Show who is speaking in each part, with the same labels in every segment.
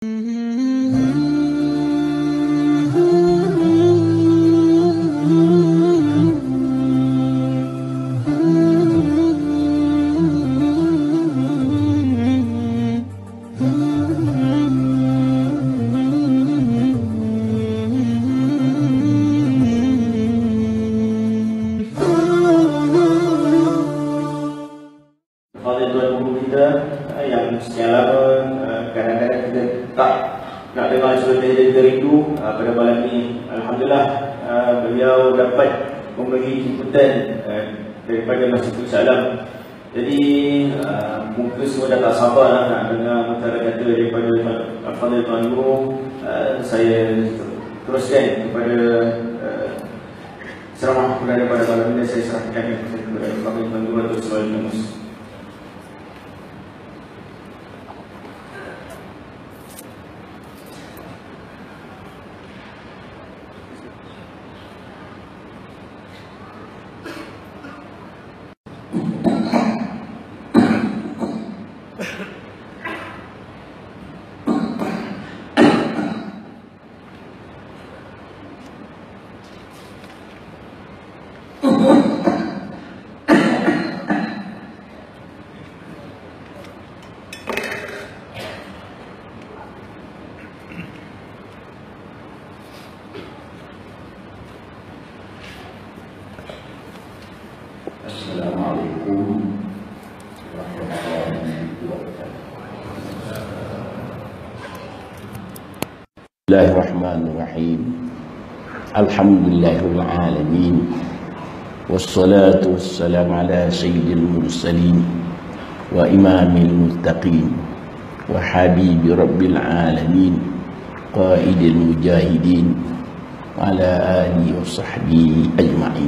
Speaker 1: Yang sekian lama kadang-kadang kita tak nak dengar cerita kita rindu. Pada malam ini Alhamdulillah beliau dapat memberi jemputan daripada Masjidul Salam. Jadi mungkin semua dah tak sabar nak dengar mutara kata daripada Al-Fadhil Tuan Guru. Saya teruskan kepada ceramah daripada malam ini. Saya serahkan kepada Al-Fadhil Tuan Guru atau Soal Namus.
Speaker 2: Assalamualaikum warahmatullahi wabarakatuh. Bismillahirrahmanirrahim. Alhamdulillahirabbil alamin. Wassalatu wassalamu ala sayyidil mursalin wa imamil muttaqin wa habibi rabbil alamin qaidil mujahidin wa ala alihi wa sahbihi ajma'in.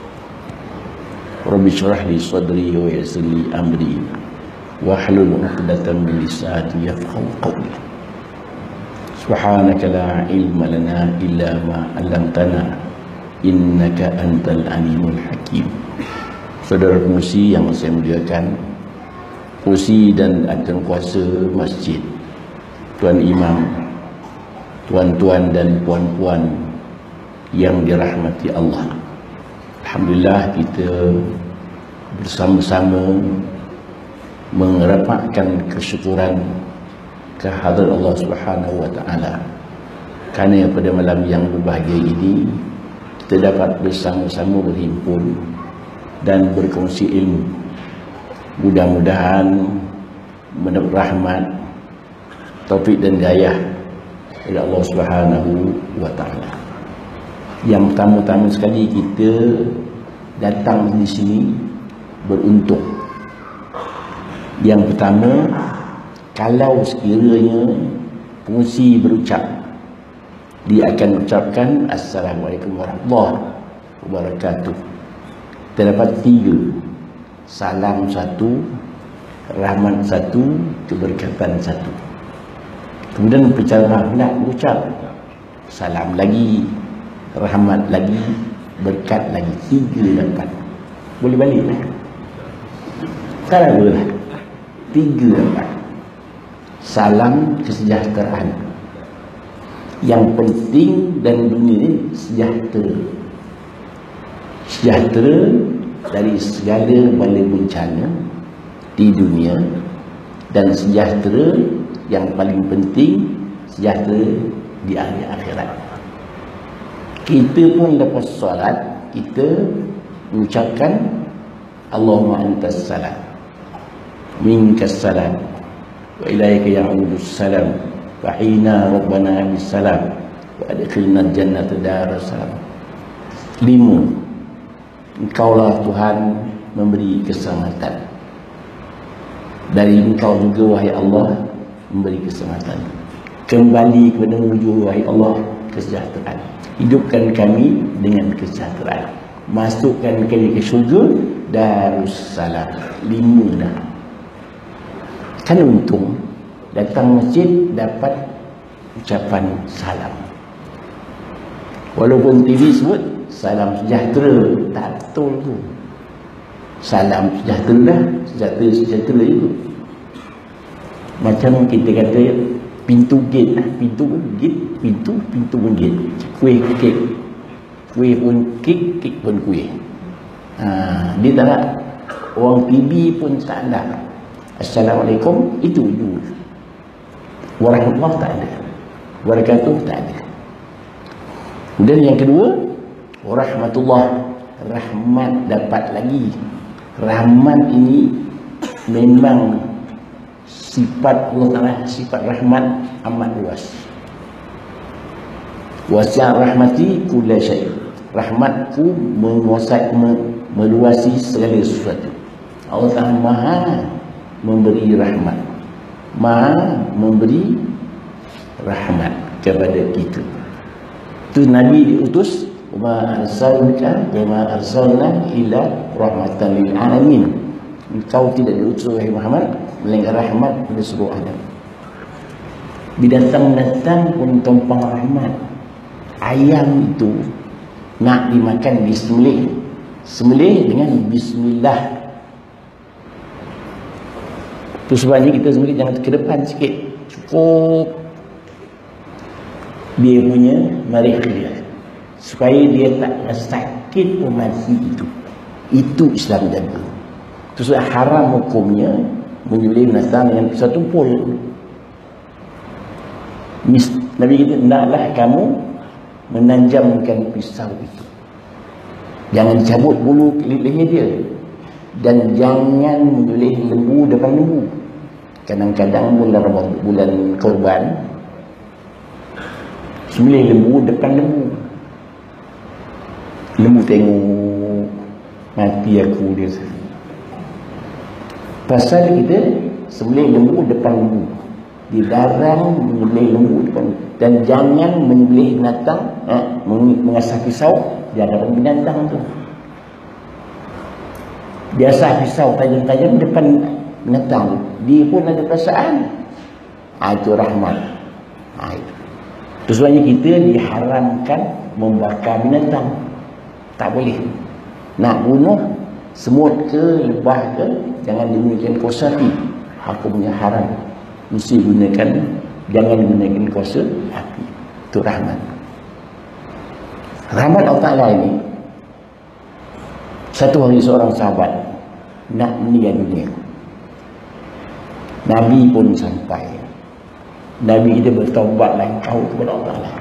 Speaker 2: Rabbi syrah li sadri wa yassir li amri wahlul 'uqdatam min lisani yafqahu qawli. Subhanaka la ilma lana illa ma 'allamtana innaka antal alimul hakim. Saudara pengurusi yang saya muliakan, pengurusi dan akan kuasa masjid, tuan imam, tuan-tuan dan puan-puan yang dirahmati Allah. Alhamdulillah kita bersama-sama merapatkan kesyukuran kehadrat Allah Subhanahu wa taala. Kerana pada malam yang berbahagia ini kita dapat bersama-sama berhimpun dan berkongsi ilmu. Mudah-mudahan mendapat rahmat, taufik dan hidayah dari Allah Subhanahu wa taala. Yang pertama-tama sekali kita datang di sini beruntung. Yang pertama, kalau sekiranya pengurusi berucap, dia akan ucapkan Assalamualaikum warahmatullahi wabarakatuh. Kita dapat 3. Salam 1, rahmat 1, keberkatan 1. Kemudian penceramah pula ucap salam lagi, rahmat lagi, berkat lagi, 3 dapat. Boleh balik lah. Tak ada lah. 3 dapat. Salam kesejahteraan. Yang penting dan dunia ini sejahtera. Sejahtera dari segala bala bencana di dunia, dan sejahtera yang paling penting, sejahtera di akhirat. Kita pun lepas solat kita mengucapkan Allahumma antas salam minkas salam wa ilaika ya'udus salam wa hina rabbana bis salam wa adkhilna jannata daras salam. 5. Engkaulah Tuhan memberi keselamatan, dari Engkau juga wahai Allah memberi keselamatan. Kembali kepada wujud wahai Allah kesejahteraan. Hidupkan kami dengan kesejahteraan. Masukkan kami ke syurga Darussalam. 5 dah. Kan untung datang masjid dapat ucapan salam. Walaupun TV sebut salam sejahtera, tak betul tu. Salam sejahtera dah, sejahtera juga. Macam kita kata pintu gate, pintu pun gate, kuih kek, kuih pun kek pun kuih. Dia tak nak. Orang PB pun tak ada. Assalamualaikum, itu dulu. Warahmatullah tak ada, wabarakatuh tak ada. Kemudian yang kedua, warahmatullah, rahmat dapat lagi. Rahmat ini memang sifat Allah Ta'ala, sifat rahmat amat luas. Wasi'a rahmati kulla syai'. Rahmatku menguasai, meluasi segala sesuatu. Allah Ta'ala maha memberi rahmat, maha memberi rahmat kepada kita. Itu Nabi diutus, wa arsalna ila rahmatan lil alamin. Engkau tidak diutus wahai Muhammad melainkan rahmat kepada seluruh alam. Binatang-binatang pun tumpang rahmat. Ayam itu nak dimakan disembelih, sembelih dengan bismillah. Itu sebabnya kita sembelih jangan ke depan sikit, cukup dia punya marikh dia, supaya dia tak sakit mati itu. Itu Islam jaga. Itu sebab haram hukumnya menyembelih binatang dengan pisau tumpul. Nabi kita, hendaklah kamu menanjamkan pisau itu, jangan cabut bulu leher dia, dan jangan menyembelih lembu depan lembu. Kadang-kadang bulan korban sembelih lembu depan lembu. Lembu tengok, mati aku dia. Pasal kita sembelih lembu depan lembu, dilarang menyembelih lembu depan. Dan jangan menyembelih binatang, mengasah pisau di hadapan binatang tu. Biasa pisau tajam-tajam depan binatang, dia pun ada perasaan. Itu rahmat. Itu sebabnya kita diharamkan membakar binatang. Tak boleh. Nak bunuh semut ke, lebah ke, jangan digunakan kuasa api. Hukumnya haram. Mesti gunakan, jangan gunakan kuasa api. Itu rahmat. Rahmat Allah Ta'ala ini, satu hari seorang sahabat nak meninggal dunia. Nabi pun sampai. Nabi kita bertaubatlah engkau kepada Allah Ta'ala.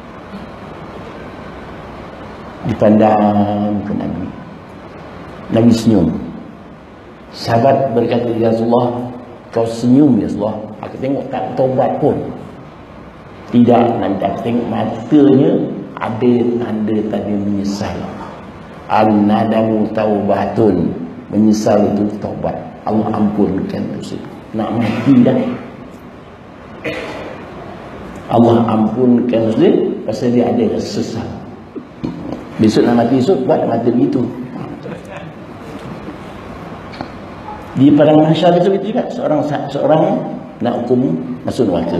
Speaker 2: Dipandang ke Nabi. Nabi senyum. Sahabat berkata, ya Rasulullah, kau senyum ya Rasulullah. Aku tengok tak taubat pun. Tidak, Nabi, aku tengok matanya ada tanda tadi menyesal. An-nadamu taubatun, menyesal itu taubat. Allah ampunkan dosa. Nak mati dah, Allah ampunkan dosa, pasal dia ada sesal. Besok nak mati, esok buat mati begitu. Di padang mahsyar itu juga seorang nak hukum masuk neraka.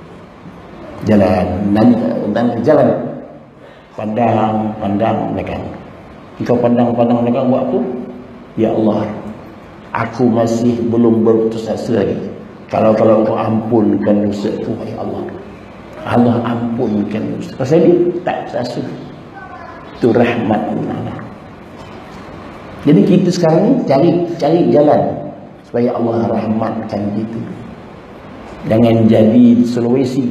Speaker 2: Jalan pandang belakang. Engkau pandang belakang buat apa? Ya Allah, aku masih belum berputus asa lagi. Kalau engkau ampunkan dosa itu, ya Allah, Allah ampunkan dosa. Pasal dia tak putus asa. Itu rahmat Allah. Jadi kita sekarang ni cari jalan supaya Allah rahmatkan kita. Jangan jadi Sulawesi.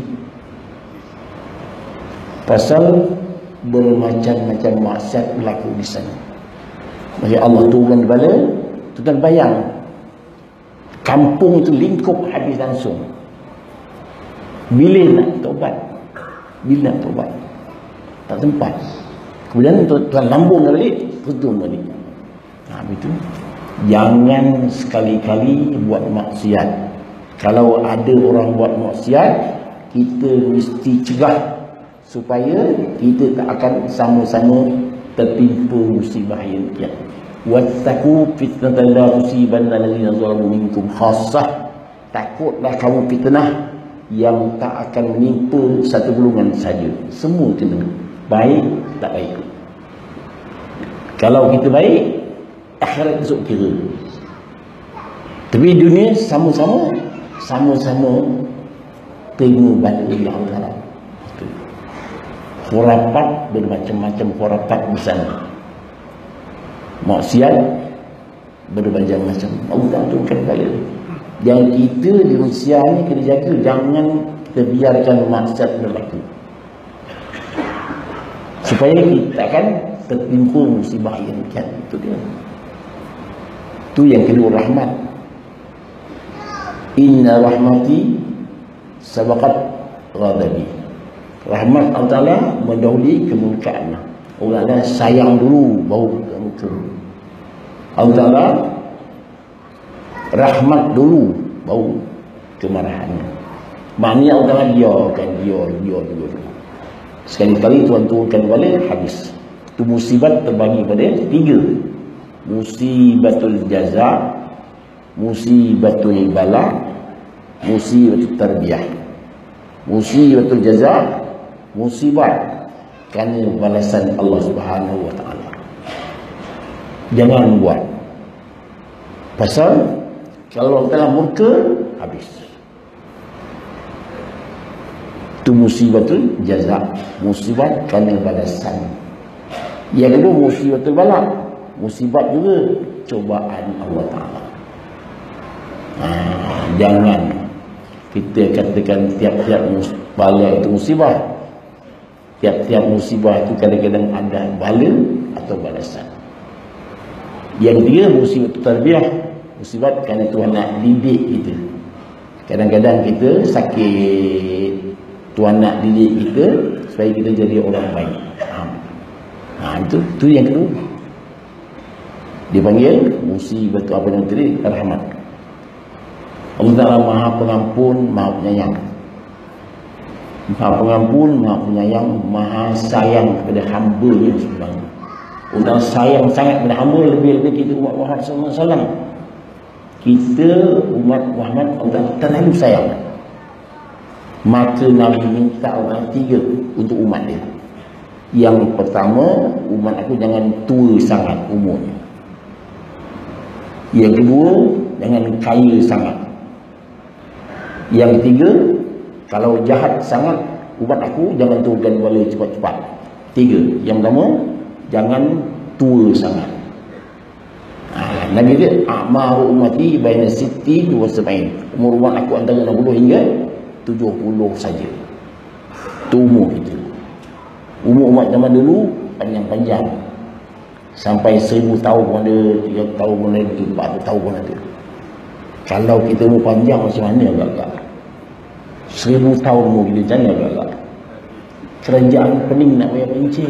Speaker 2: Pasal bermacam-macam maksiat berlaku di sana. Maka Allah turun bala, tuan bayang kampung itu lingkup habis langsung. Bila nak taubat? Bila nak taubat? Tak tempat. Kemudian tuan lambung balik, tutup balik. Itu jangan sekali-kali buat maksiat. Kalau ada orang buat maksiat, kita mesti cegah supaya kita tak akan sama-sama tertimpa musibah yang kiat. Wattaqu fitnatan la tusibanna alladziina zalamu minkum khassah. Takutlah kamu fitnah yang tak akan menimpa satu golongan saja. Semua kena. Baik tak baik. Kalau kita baik, akhirat esok kira. Tapi dunia sama-sama terima balik Allah Ta'ala. Khurafat bermacam-macam khurafat di sana. Maksiat bermacam-macam. Allah Ta'ala turunkan balik. Yang kita di Malaysia ni kena jaga, jangan kita biarkan maksiat berlaku, supaya kita akan tertimpa musibah yang kian. Itu dia. Itu yang kedua, rahmat. Inna rahmati sabaqat ghadabi. Rahmat Allah Ta'ala mendahului kemurkaan. Allah Ta'ala sayang dulu baru muka. Allah Ta'ala rahmat dulu baru kemarahan. Maknanya Allah Ta'ala biarkan dia dulu. Sekali-kali Tuhan turunkan balik, habis. Itu musibat terbagi pada 3. Musibatul jaza, musibatul bala, musibatul tarbiyah. Musibatul jaza, musibat kerana balasan Allah Subhanahu wa Ta'ala. Jangan buat. Pasal kalau telah murka, habis. Itu musibatul jaza, musibat kerana balasan. Yang kedua, musibatul bala, musibat juga cobaan Allah Ta'ala. Jangan kita katakan tiap-tiap bala itu musibah. Tiap-tiap musibah itu kadang-kadang ada bala atau balasan. Yang ketiga, musibat tarbiyah, musibat kerana Tuhan nak didik kita. Kadang-kadang kita sakit, Tuhan nak didik kita supaya kita jadi orang baik. Itu yang kedua. Dipanggil musibat apa yang tadi? Rahmat. Allah Ta'ala Maha Pengampun, Maha Penyayang. Maha Pengampun, Maha Penyayang, Maha Sayang kepada hamba-Nya sebenarnya. Allah sayang sangat kepada hamba, lebih-lebih kita umat Muhammad SAW. Kita umat Muhammad, Allah terlalu sayang. Maka Nabi minta orang 3 untuk umat dia. Yang pertama, umat aku jangan tua sangat umurnya. Yang kedua, jangan kaya sangat. Yang ketiga, kalau jahat sangat, umat aku jangan turunkan bala cepat-cepat. 3. Yang pertama, jangan tua sangat. Nabi dia, a'maru ummati baina 60 wa 70. Umur umat aku antara 60 hingga 70 saja. Itu umur kita. Umur umat zaman dulu panjang-panjang, sampai 1000 tahun pun ada, 3 tahun pun ada, 4 tahun pun ada. Kalau kita umur panjang macam mana agak-agak? 1000 tahun umur kita macam mana agak-agak? Kerajaan pening nak bayar pencin.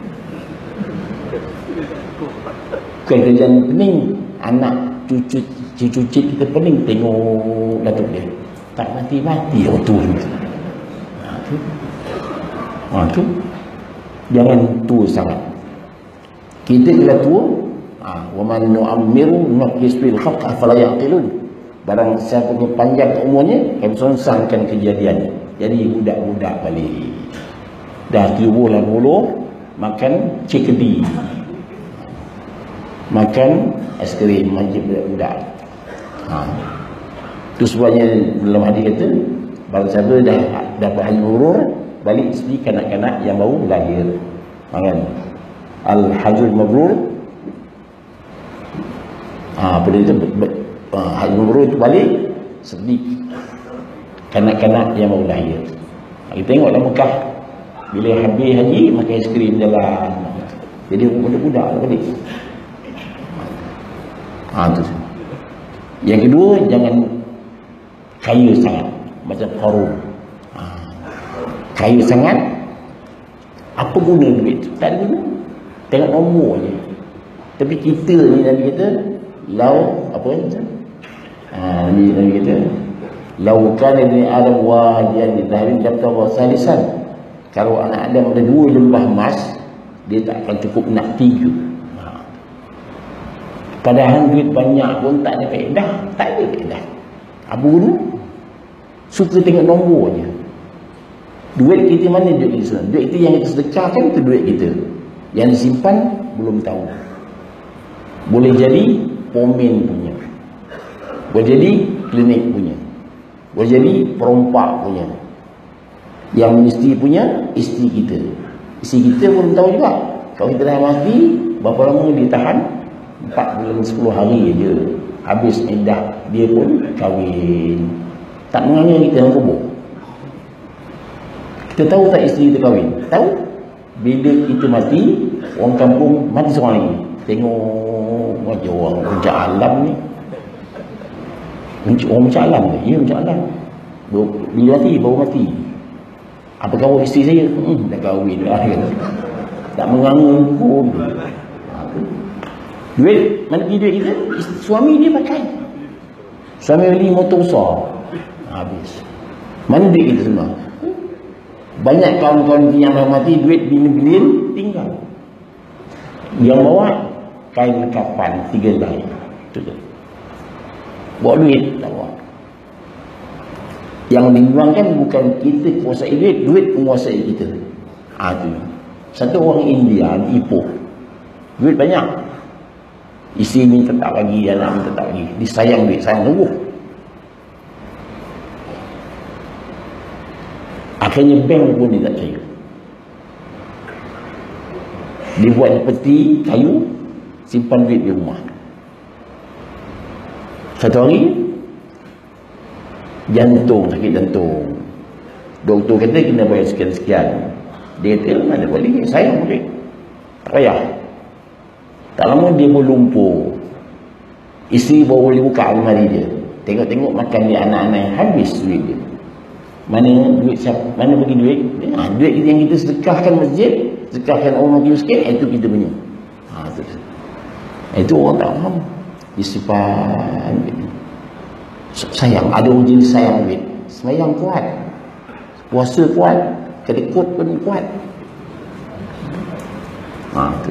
Speaker 2: Bukan kerajaan pening, anak cucu kita pening tengok datuk dia. Tak mati-mati orang tua ni. Tu jangan tua sangat. Kita bila tua, wa man nu'ammiru nuqis fil khalq afala yaqilun. Barang siapa yang panjang umurnya, kami songsangkan kejadian. Jadi budak-budak balik. Dah 70-80 makan cikedi, makan aiskrim, manja budak-budak. Itu sebabnya dalam hadis kata, barang siapa dah dapat haji mabrur, balik isteri kanak-kanak yang baru lahir. Kan? Al-hajjul mabrur, pada itu haji mabrur itu balik sedih kanak-kanak yang baru lahir. Kita tengok dalam Mekah, bila habis haji makan aiskrim jalan. Jadi budak-budak balik. Itu. Yang kedua, jangan kaya sangat macam Qarun. Kaya sangat, apa guna duit tu? Tak ada guna. Tengok nombor je. Tapi kita ni Nabi kata, lau apa macam? Nabi kata, lau kana li adam wadiyan dhahabin dabtagha salisan. Kalau anak Adam ada 2 lembah emas, dia tak akan cukup nak 3. Padahal duit banyak pun tak ada faedah. Tak ada faedah. Apa guna? Suka tengok nombor je. Duit kita mana duit kita? Duit kita yang kita sedekahkan itu duit kita. Yang disimpan belum tahu. Boleh jadi pomen punya, boleh jadi klinik punya, boleh jadi perompak punya, Yang mesti punya isteri kita. Isteri kita pun tahu juga. Kalau kita dah mati, berapa lama dia tahan? 4 bulan 10 hari je. Habis iddah, dia pun kahwin. Tak menganga kita dalam kubur. Kita tahu tak isteri kita kahwin? Tahu. Bila kita mati, orang kampung mati seorang lagi. Tengok macam orang puncak alam ni. Orang puncak alam ke? Ya, puncak alam. Bila mati, baru mati. Apa kau isteri saya? Dah kahwin lah. Tak menganga pun. Duit, mana pergi duit kita? Suami dia pakai. Suami beli motor besar. Habis. Mana duit kita semua? Banyak kawan-kawan yang dah mati, duit bilion tinggal. Yang bawa kain kapan 3 helai. Itu je. Bawa duit tak bawa. Yang dibuangkan bukan kita kuasai duit, duit menguasai kita. Itu. Satu orang India di Ipoh, duit banyak. Isteri minta tak bagi, anak minta tak bagi. Dia sayang duit, sayang sungguh. Akhirnya bank pun dia tak percaya. Dia buat peti kayu, simpan duit di rumah. Satu hari jantung, sakit jantung. Doktor kata kena bayar sekian-sekian. Dia kata mana boleh, sayang duit, tak payah. Tak lama dia pun lumpuh. Isteri baru boleh buka almari dia, tengok-tengok makan dia anak-anak yang habis duit dia. Mana duit siapa? Mana bagi duit? Duit yang kita sedekahkan masjid, sedekahkan orang miskin, itu kita punya. Itu orang tak faham. Disimpan duit. Sayang, ada orang jenis sayang duit. Semayang kuat, puasa kuat, kedekut pun kuat. Itu.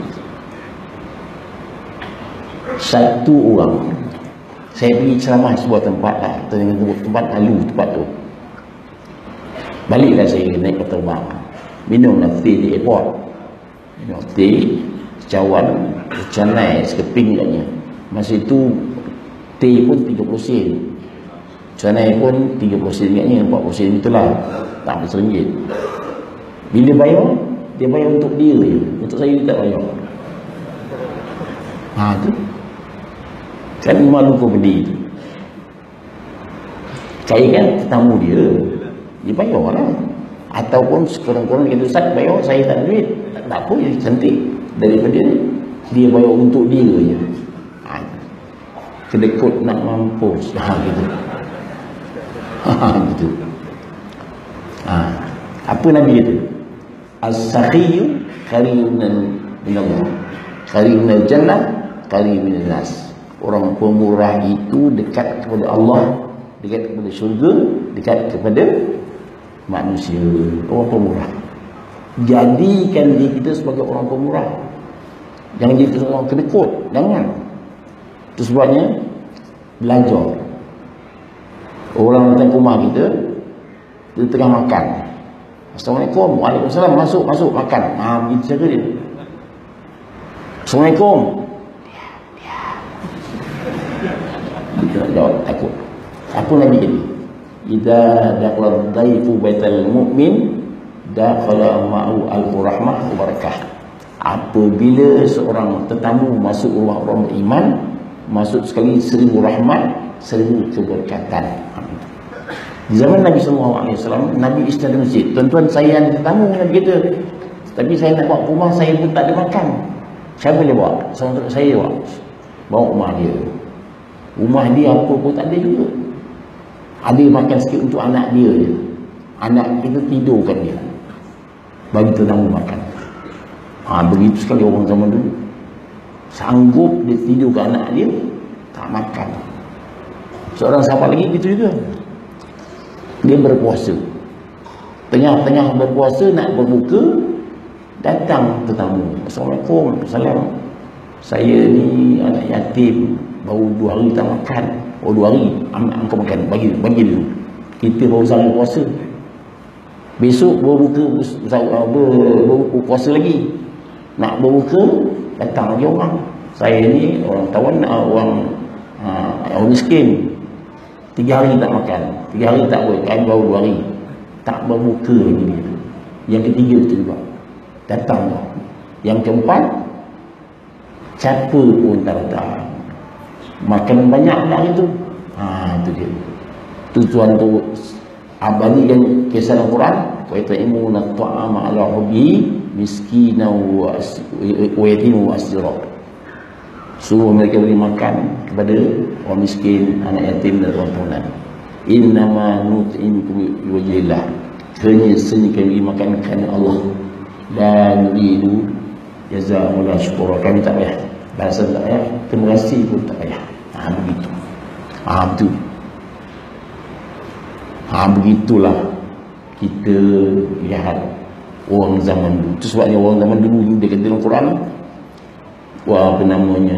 Speaker 2: Satu orang, saya pergi ceramah sebuah tempat lah, tempat halu tempat tu. Baliklah saya naik ke terbang, minumlah teh di airport. Minum teh, cawan, canai, sekeping katnya. Masa itu teh pun 30 sen, canai pun 30 sen katnya, 40 sen itulah, tak RM1. Bila bayar, dia bayar untuk dia je, untuk saya dia tak bayar. Tu kan malu kau beli tu. Saya kan tetamu dia bayar lah. Ataupun sekurang-kurang dia kata, Ustaz bayar, saya tak ada duit. Tak apa, ya cantik. Daripada dia bayar untuk dia je. Kedekut nak mampus. Gitu. Gitu. Apa Nabi kata? As-sakhiyu qaribun minallah, qaribun jannah, qaribun nas. Orang pemurah itu dekat kepada Allah, dekat kepada syurga, dekat kepada manusia. Orang pemurah. Jadikan diri kita sebagai orang pemurah. Jangan jadi orang kedekut. Jangan. Itu sebabnya belajar. Orang datang ke rumah kita, dia tengah makan. Assalamualaikum, waalaikumsalam, masuk makan. Begitu cara dia. Assalamualaikum. Dia nak jawab, takut. Apa Nabi kata? Idza dakhala dhaifu baital mu'min dakhala ma'u al-rahmah wa barakah. Apabila seorang tetamu masuk rumah orang beriman, masuk sekali 1000 rahmat, 1000 keberkatan. Di zaman Nabi SAW, Nabi istirahat masjid. Tuan-tuan, saya yang tetamu Nabi kata, tapi saya nak bawa ke rumah, saya pun tak ada makan. Siapa boleh bawa? Saya bawa rumah dia. Rumah dia apa pun tak ada juga. Ada makan sikit untuk anak dia je. Anak kita tidurkan dia, bagi tetamu makan. Begitu sekali orang zaman dulu. Sanggup dia tidur ke anak dia, tak makan. Seorang sahabat lagi gitu juga. Dia berpuasa. Tengah-tengah berpuasa nak berbuka, datang tetamu. Assalamualaikum. Salam. Saya ni anak yatim, baru 2 hari tak makan. 2 hari engkau makan, bagi dulu. Kita baru sehari puasa. Besok berbuka puasa lagi. Nak berbuka, datang lagi orang. Saya ni orang tawan, orang miskin. 3 hari tak makan, 3 hari tak boleh, kan baru 2 hari. tak berbuka lagi dia. Yang ketiga betul juga, datang dah. Yang keempat, siapa pun tak datang, makan banyak dah itu. Itu dia. Tu tuan tu abadikan kisah Al-Quran, wa yata'imuna ta'ama ala hubbi miskina wa yatim wa asira. Suruh mereka beri makan kepada orang miskin, anak yatim dan orang punan. Innama nut'imukum liwajhillah, hanya seni kami makan kerana Allah, dan nuridu jazaa'ul syukur. Kami tak payah balasan, tak payah terima kasih pun tak payah. Begitu. Betul. Begitulah kita lihat orang zaman dulu. Itu sebabnya orang zaman dulu ni dia kata dalam Quran, apa namanya,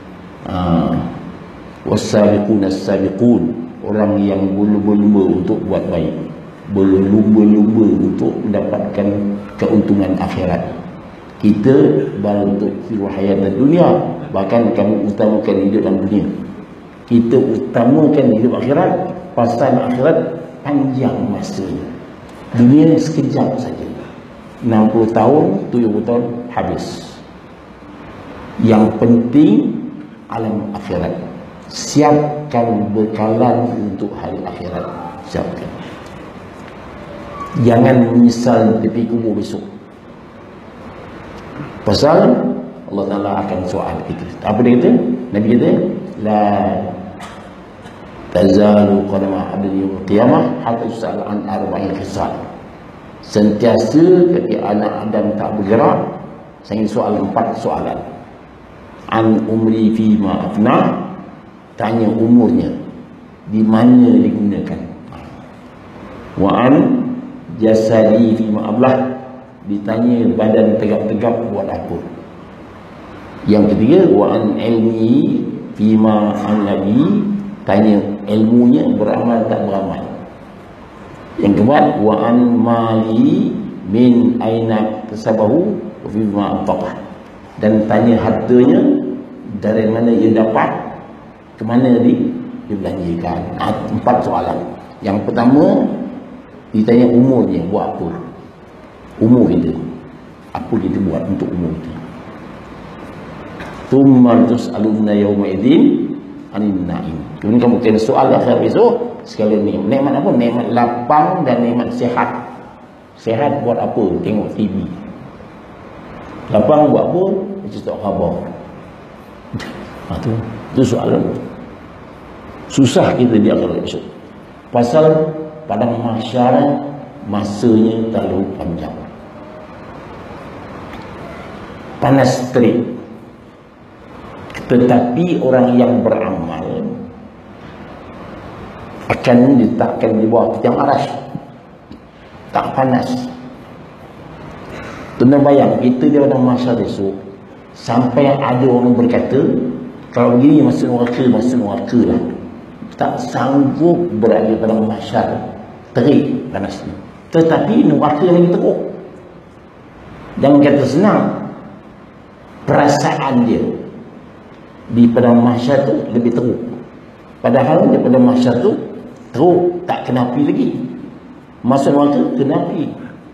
Speaker 2: wasabiqun as-sabiqun, orang yang berlumba-lumba untuk buat baik, berlumba-lumba untuk mendapatkan keuntungan akhirat. Kita baru untuk hidup hayat dan dunia, bahkan kamu utamakan hidup dalam dunia. Kita utamakan hidup akhirat, pasal akhirat panjang masanya. Dunia sekejap saja, 60 tahun, 70 tahun habis. Yang penting alam akhirat. Siapkan bekalan untuk hari akhirat. Siapkan. Jangan menyesal tepi kubur besok. Pasal Allah Ta'ala akan soal kita. Apa dia kata? Nabi kata, la tazalu qadama abdi yawm qiyamah hatta yus'al an arba'in khisal. Sentiasa ketika anak Adam tak bergerak, saya ingin soal 4 soalan. An umri fi ma afna, tanya umurnya di mana digunakan. Wa an jasadi fi ma ablah, ditanya badan tegap-tegap buat apa. Yang ketiga, wa an ilmi fi ma annabi, tanya ilmunya beramal tak beramal. Yang keempat, wa an mali min aina tasabahu wa fi ma anfaqah, dan tanya hartanya dari mana ia dapat, ke mana dia belanjakan. 4 soalan. Yang pertama, ditanya umurnya, buat apa. Umur kita, apa kita buat untuk umur kita. Thumma tus'aluna yawma idzin anin na'im. Kemudian kamu kena soal akhir besok sekalian nikmat. Nikmat apa? Nikmat lapang dan nikmat sihat. Sihat buat apa? Tengok TV. Lapang buat apa? Cerita khabar. Itu soalan. Susah kita di akhirat besok. Pasal padang mahsyar masanya terlalu panjang. Panas terik. Tetapi orang yang beramal akan diletakkan di bawah tiang aras, tak panas. Tuan bayang, kita di padang mahsyar esok, sampai ada orang berkata, kalau begini masuk neraka lah. Tak sanggup berada pada mahsyar, terik panasnya. Tetapi neraka lagi teruk. Jangan kata senang, perasaan dia di padang mahsyar tu lebih teruk. Padahal di padang mahsyar tu teruk, tak kena api lagi. Masuk neraka kena api.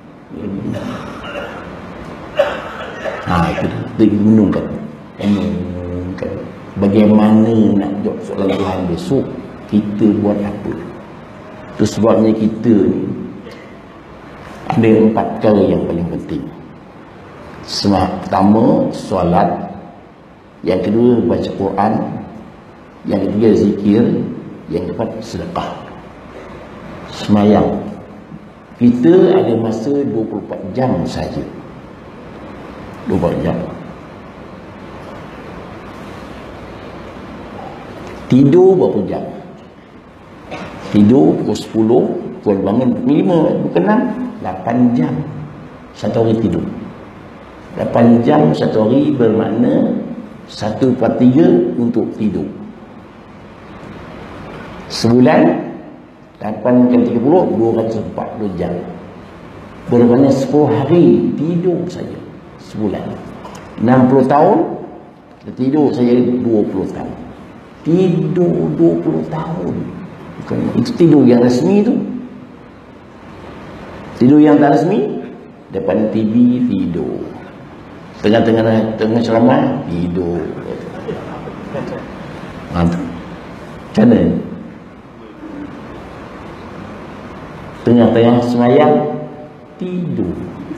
Speaker 2: Itu dia menungkan. Bagaimana nak jawab soalan Tuhan besok, kita buat apa. Itu sebabnya kita ni ada 4 perkara yang paling penting. Pertama, solat. Yang kedua, baca Quran. Yang ketiga, zikir. Yang keempat, sedekah. Semayang. Kita ada masa 24 jam saja. 24 jam. Tidur berapa jam? Tidur pukul 10, pukul bangun pukul 5, pukul 6, 8 jam satu hari tidur. 8 jam satu hari bermakna 1/3 untuk tidur. Sebulan 8 kali 30, 240 jam. Bermakna 10 hari tidur saja sebulan. 60 tahun tidur saja 20 tahun. Tidur 20 tahun. Bukan itu tidur yang resmi tu. Tidur yang tak resmi, depan TV tidur, tengah ceramah tidur. Macam mana? Tengah-tengah semayang tidur.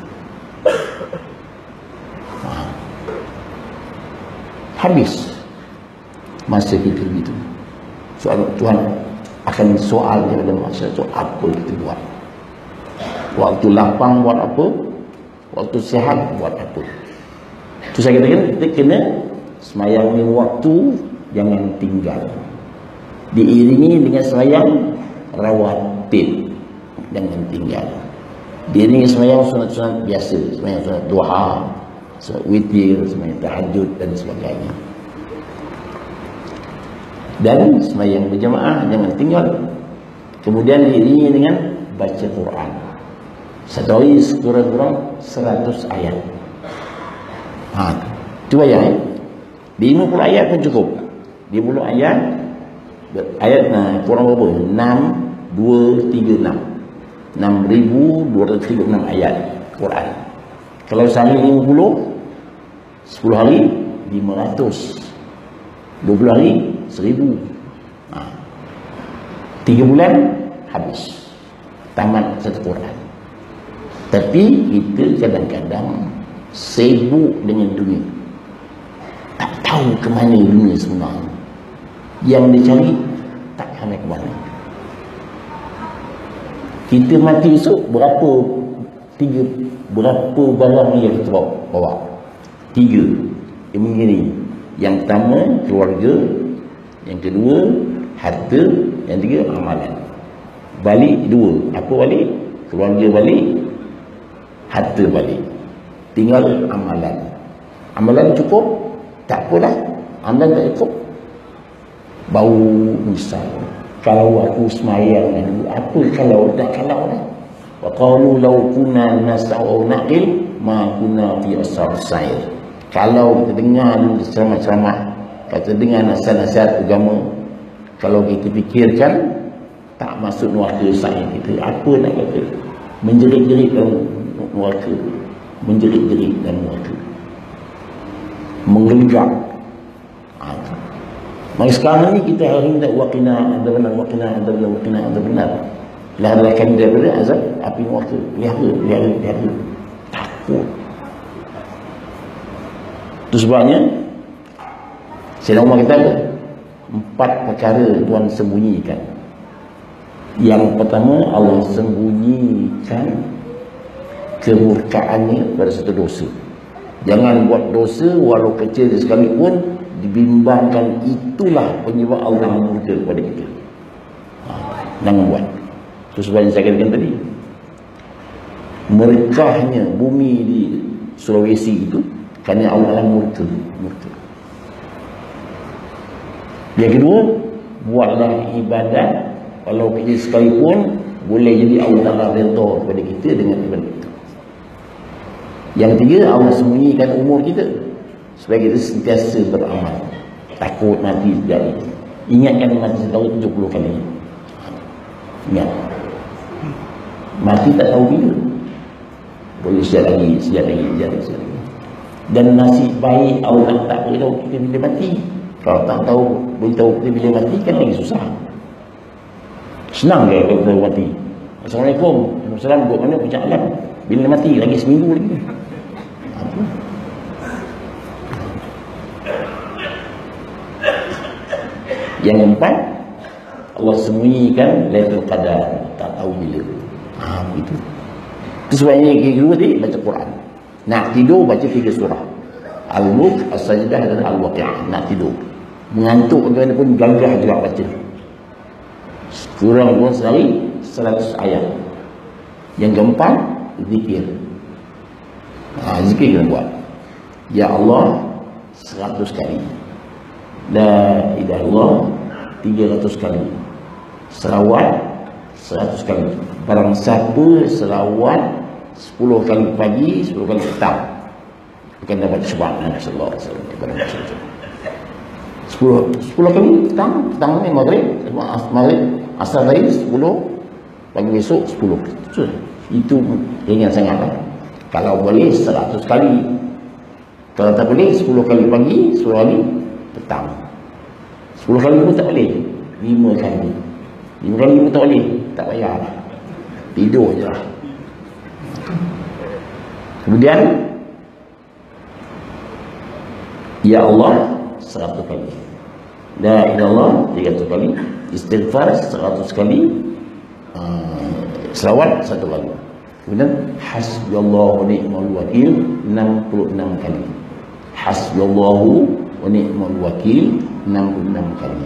Speaker 2: Habis masa kita begitu. Soal Tuhan akan soal kepada masa itu, apa kita buat? Waktu lapang buat apa? Waktu sihat buat apa? Itu saya katakan kita kena semayang ni waktu jangan tinggal, diiringi dengan semayang rawatib, jangan tinggal, diiringi semayang sunat-sunat biasa, semayang sunat duha, sunat witir, semayang tahajud dan sebagainya. Dan semayang berjamaah jangan tinggal. Kemudian diiringi dengan baca Quran. Satu hari sekurang-kurang 100 ayat. Itu ayat. 50 ayat pun cukup. 50 ayat. Ayat Quran berapa? 6,236. 6,236 ayat Quran. Kalau sehari 50, 10 hari 500, 20 hari 1000. 3 bulan habis, tamat satu Quran. Tapi kita kadang-kadang sibuk dengan dunia, tak tahu ke mana dunia sebenarnya. Yang dia cari tak sampai ke mana. Kita mati esok berapa barang yang kita bawa? 3. Yang begini. Yang pertama keluarga, yang kedua harta, yang ketiga amalan. Balik 2. Apa balik? Keluarga balik, harta balik. Tinggal amalan. Amalan cukup? Tak apalah. Amalan tak cukup, bau misal. Kalau aku semayang dulu, apa kalau dah kalau dah? Wa qalu law kunna nas'u naqil ma kunna fi asar sair. Kalau kita dengar dulu ceramah-ceramah, kita dengar nasihat-nasihat agama, kalau kita fikirkan tak masuk neraka sair kita, apa nak kata? Menjerit-jerit dalam neraka, menjerit-jerit dalam neraka, menggelegak. Maka sekarang ni kita hari minta waqina adzabannar, waqina adzabannar, waqina adzabannar. Lari-larikan daripada azab api neraka. Lihat. Takut. Itu sebabnya Sayyidina Umar kata 4 perkara Tuhan sembunyikan. Yang pertama, Allah sembunyikan kemurkaannya pada satu dosa. Jangan buat dosa walau kecil sekalipun, dibimbangkan itulah penyebab Allah murka kepada kita. Jangan buat. Itu sebab yang saya katakan tadi, merekahnya bumi di Sulawesi itu kerana Allah murka. Yang kedua, buatlah ibadat walau kecil sekalipun, boleh jadi Allah redha kepada kita dengan ibadat itu. Yang ketiga, Allah sembunyikan umur kita supaya kita sentiasa beramal, takut mati sekali. Ingatkan mati setahun 70 kali. Ingat, mati tak tahu bila. Boleh sekejap lagi. Dan nasib baik Allah tak beritahu kita bila mati. Kalau tak tahu, beritahu kita bila mati, kan lagi susah. Senang ke kalau kita mati? Assalamualaikum, Waalaikumsalam, buat mana puncak alam? Bila mati? Lagi seminggu lagi. Yang keempat, Allah sembunyikan Lailatul Qadar, tak tahu bila. Begitu. Itu sebabnya yang kedua tadi, baca Quran. Nak tidur, baca 3 surah. Al-Mulk, As-Sajdah dan Al-Waqi'ah. Nak tidur, mengantuk bagaimana pun, gagah juga baca. Kurang-kurang sehari 100 ayat. Yang keempat, zikir. Zikir kena buat. Ya Allah 100 kali, La ilaha illallah 300 kali, selawat 100 kali. Barang siapa selawat 10 kali pagi, 10 kali petang, akan dapat syafaat Nabi sallallahu alaihi wasallam kepada manusia. 10 kali petang ni maghrib, asar tadi 10, pagi besok 10. Itu ringan sangat lah. Kalau boleh 100 kali, kalau tak boleh 10 kali pagi, 10 kali petang. 10 kali pun tak boleh, 5 kali. 5 kali pun tak boleh, tak payah lah, tidur je lah. Kemudian Ya Allah 100 kali, La ilaha illallah 300 kali, istighfar 100 kali, selawat 1 kali. Kemudian hasbiyallahu wa ni'mal wakil 66 kali. Hasbiyallahu wa ni'mal wakil 66 kali.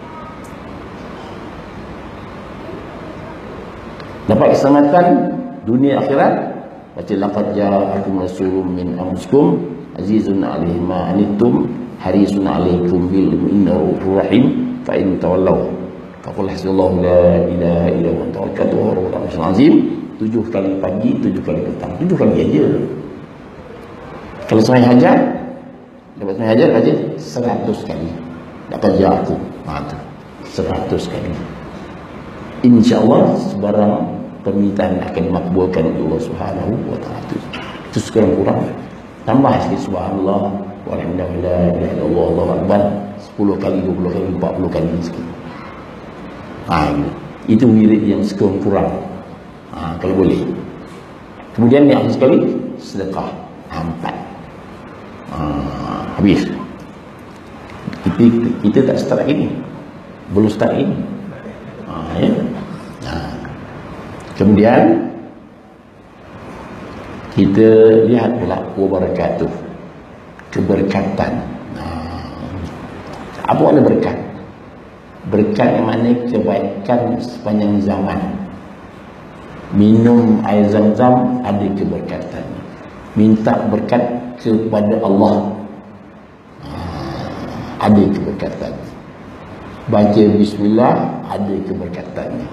Speaker 2: Dapat keselamatan dunia akhirat, baca laqad ja'akum rasulun min anfusikum azizun 'alaihi ma anittum harisun 'alaikum bil mu'minina raufur rahim fa in tawallaw faqul hasbiyallahu la ilaha illa huwa tawakkaltu 'alal 'arsyil 'azim. 7 kali pagi, 7 kali petang, 7 kali aja. Kalau sembahyang hajat, dapat sembahyang hajat aja 100 kali. Laqad ja'akum, tu 100 kali. InsyaAllah sebarang permintaan akan dimakbulkan oleh Allah Subhanahu wa taala. Itu sekurang-kurang tambah sikit subhanallah walhamdulillah la ilaha illallah Allahu akbar 10 kali, 20 kali, 40 kali sikit. Itu wirid yang sekurang-kurang. Kalau boleh. Kemudian yang sekali sedekah 4. Habis. Kita tak start ini. Belum start ini. Ya. Kemudian kita lihat pula wabarakatuh, keberkatan. Apa makna berkat? Berkat yang makna kebaikan sepanjang zaman. Minum air zam-zam ada keberkatan. Minta berkat kepada Allah ada keberkatan. Baca bismillah ada keberkatannya.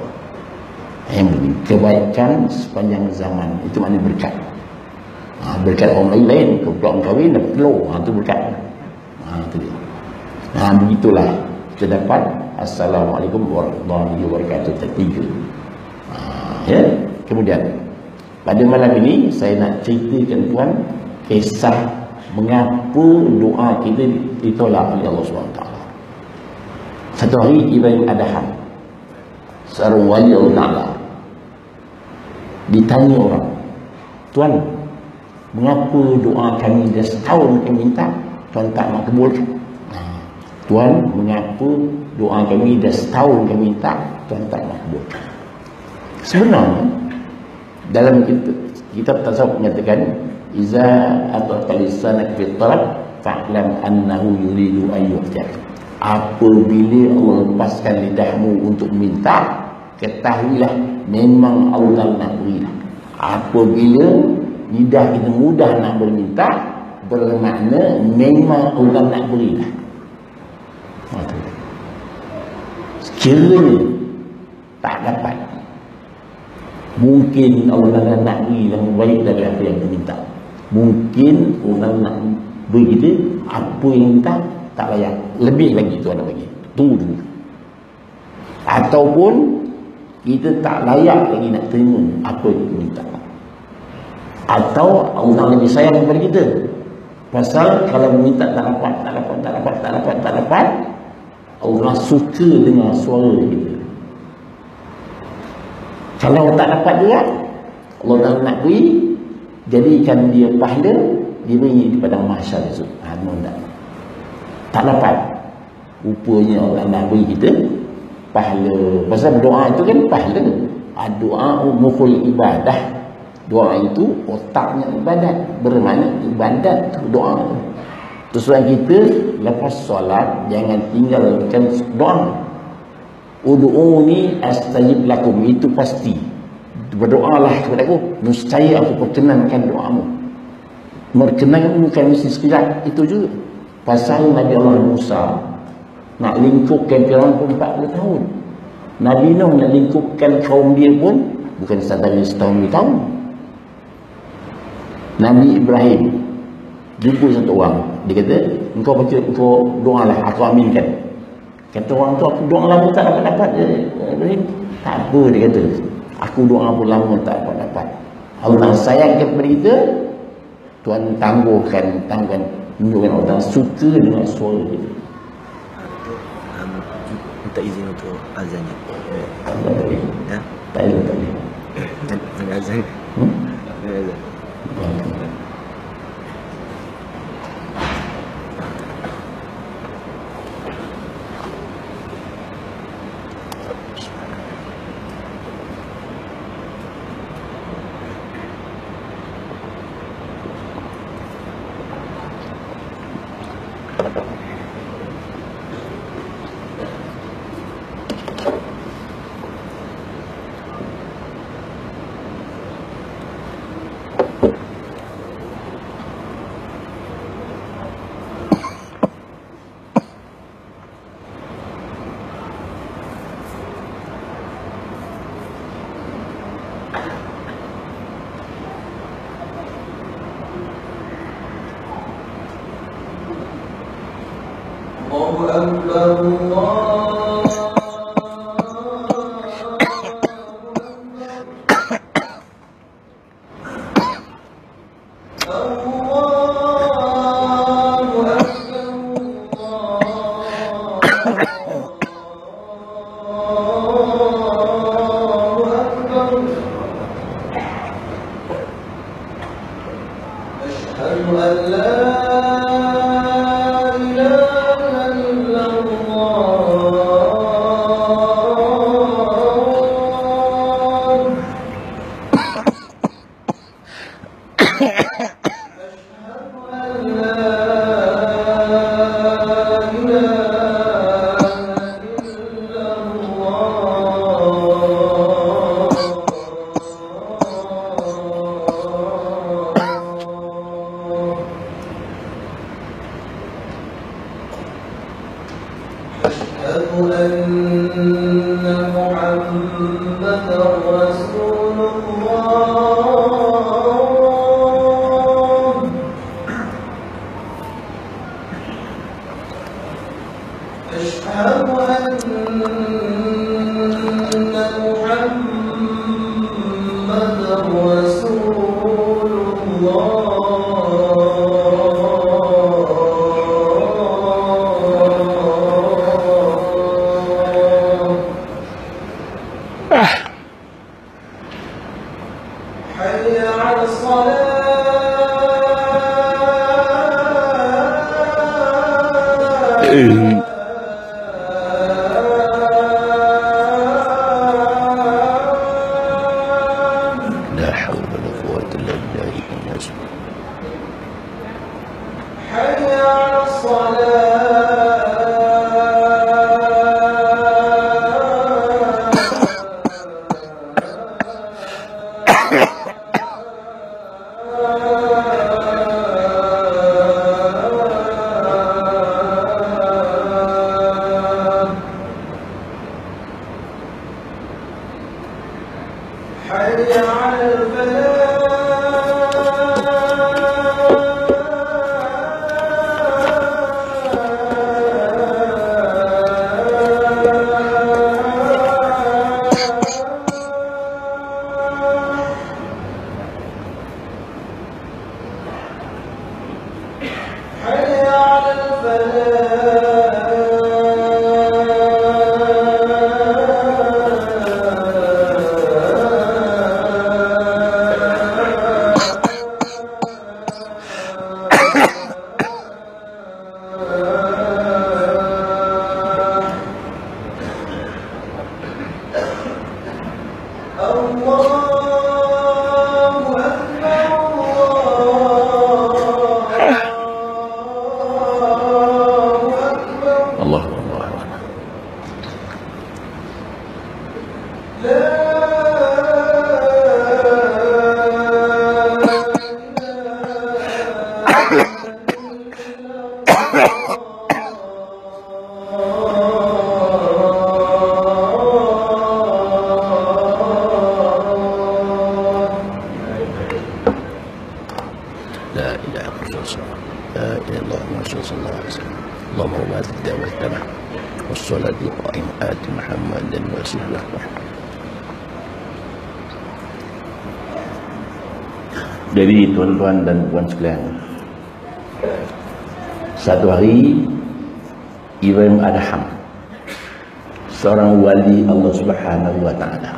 Speaker 2: Kebaikan sepanjang zaman, itu makna berkat. Berkat orang lain, kebetulan kahwin dapat telur, itu berkat. Itu dia. Begitulah kita dapat Assalamualaikum warahmatullahi wabarakatuh tertiga. Ya. Kemudian pada malam ini saya nak ceritakan tuan kisah mengapa doa kita ditolak oleh Allah SWT. Satu hari Ibrahim Adham, seorang wali Allah Ta'ala, ditanya orang, tuan, mengapa doa kami dah setahun kami minta tuan tak makbulkan? Tuan, mengapa doa kami dah setahun kami minta tuan tak makbulkan? Sebenarnya dalam kitab tasawuf menyatakan iza ata'ta lisanak fi talab fa'lam annahu yuridu an yu'tiyaka. Apabila Allah lepaskan lidahmu untuk minta, ketahuilah memang Allah nak berilah. Apabila lidah kita mudah nak berminta, bermakna memang Allah nak berilah. Sekiranya tak dapat, mungkin Allah nak beri yang baik dari apa yang kita minta. Mungkin Allah nak beri kita apa yang minta tak layak, lebih lagi Tuhan nak bagi, tunggu dulu. Ataupun kita tak layak lagi nak terima apa yang kita minta, atau Allah lebih sayang kepada kita. Pasal kalau minta tak dapat, Allah suka dengar suara kita. Kalau tak dapat juga, Allah tak nak beri, jadikan dia pahala, diberi di padang mahsyar esok. Tak dapat, rupanya Allah nak beri kita pahala. Pasal doa itu kan pahala. Doa mukhul ibadah. Doa itu otaknya ibadat, bermakna ibadat tu doa. Terus kita lepas solat jangan tinggalkan doa. Ud'uni astajib lakum, itu pasti. Berdoalah kepada aku, nescaya aku perkenankan doamu. Perkenankan bukan mesti sekejap, itu juga. Pasal Nabi Allah Musa nak lingkupkan Firaun pun 40 tahun. Nabi Nuh nak lingkupkan kaum dia pun bukan sekadar setahun 2 tahun. Nabi Ibrahim jumpa satu orang, dia kata, engkau doalah, aku aminkan. Kata orang tu, aku doa lama tak dapat Ibrahim. Tak apa, dia kata, aku doa pun lama tak dapat. dapat. Allah sayang kepada kita, Tuhan tangguhkan tangan, menunjukkan Allah suka dengan suara kita.
Speaker 3: Minta izin untuk azannya.
Speaker 2: Tak boleh.
Speaker 3: Ya?
Speaker 2: Tak boleh.
Speaker 3: Ada azan. Ada azan.
Speaker 2: Jadi tuan-tuan dan puan sekalian, satu hari Ibrahim Adham, seorang wali Allah Subhanahu wa ta'ala,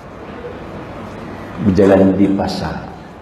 Speaker 2: berjalan di pasar,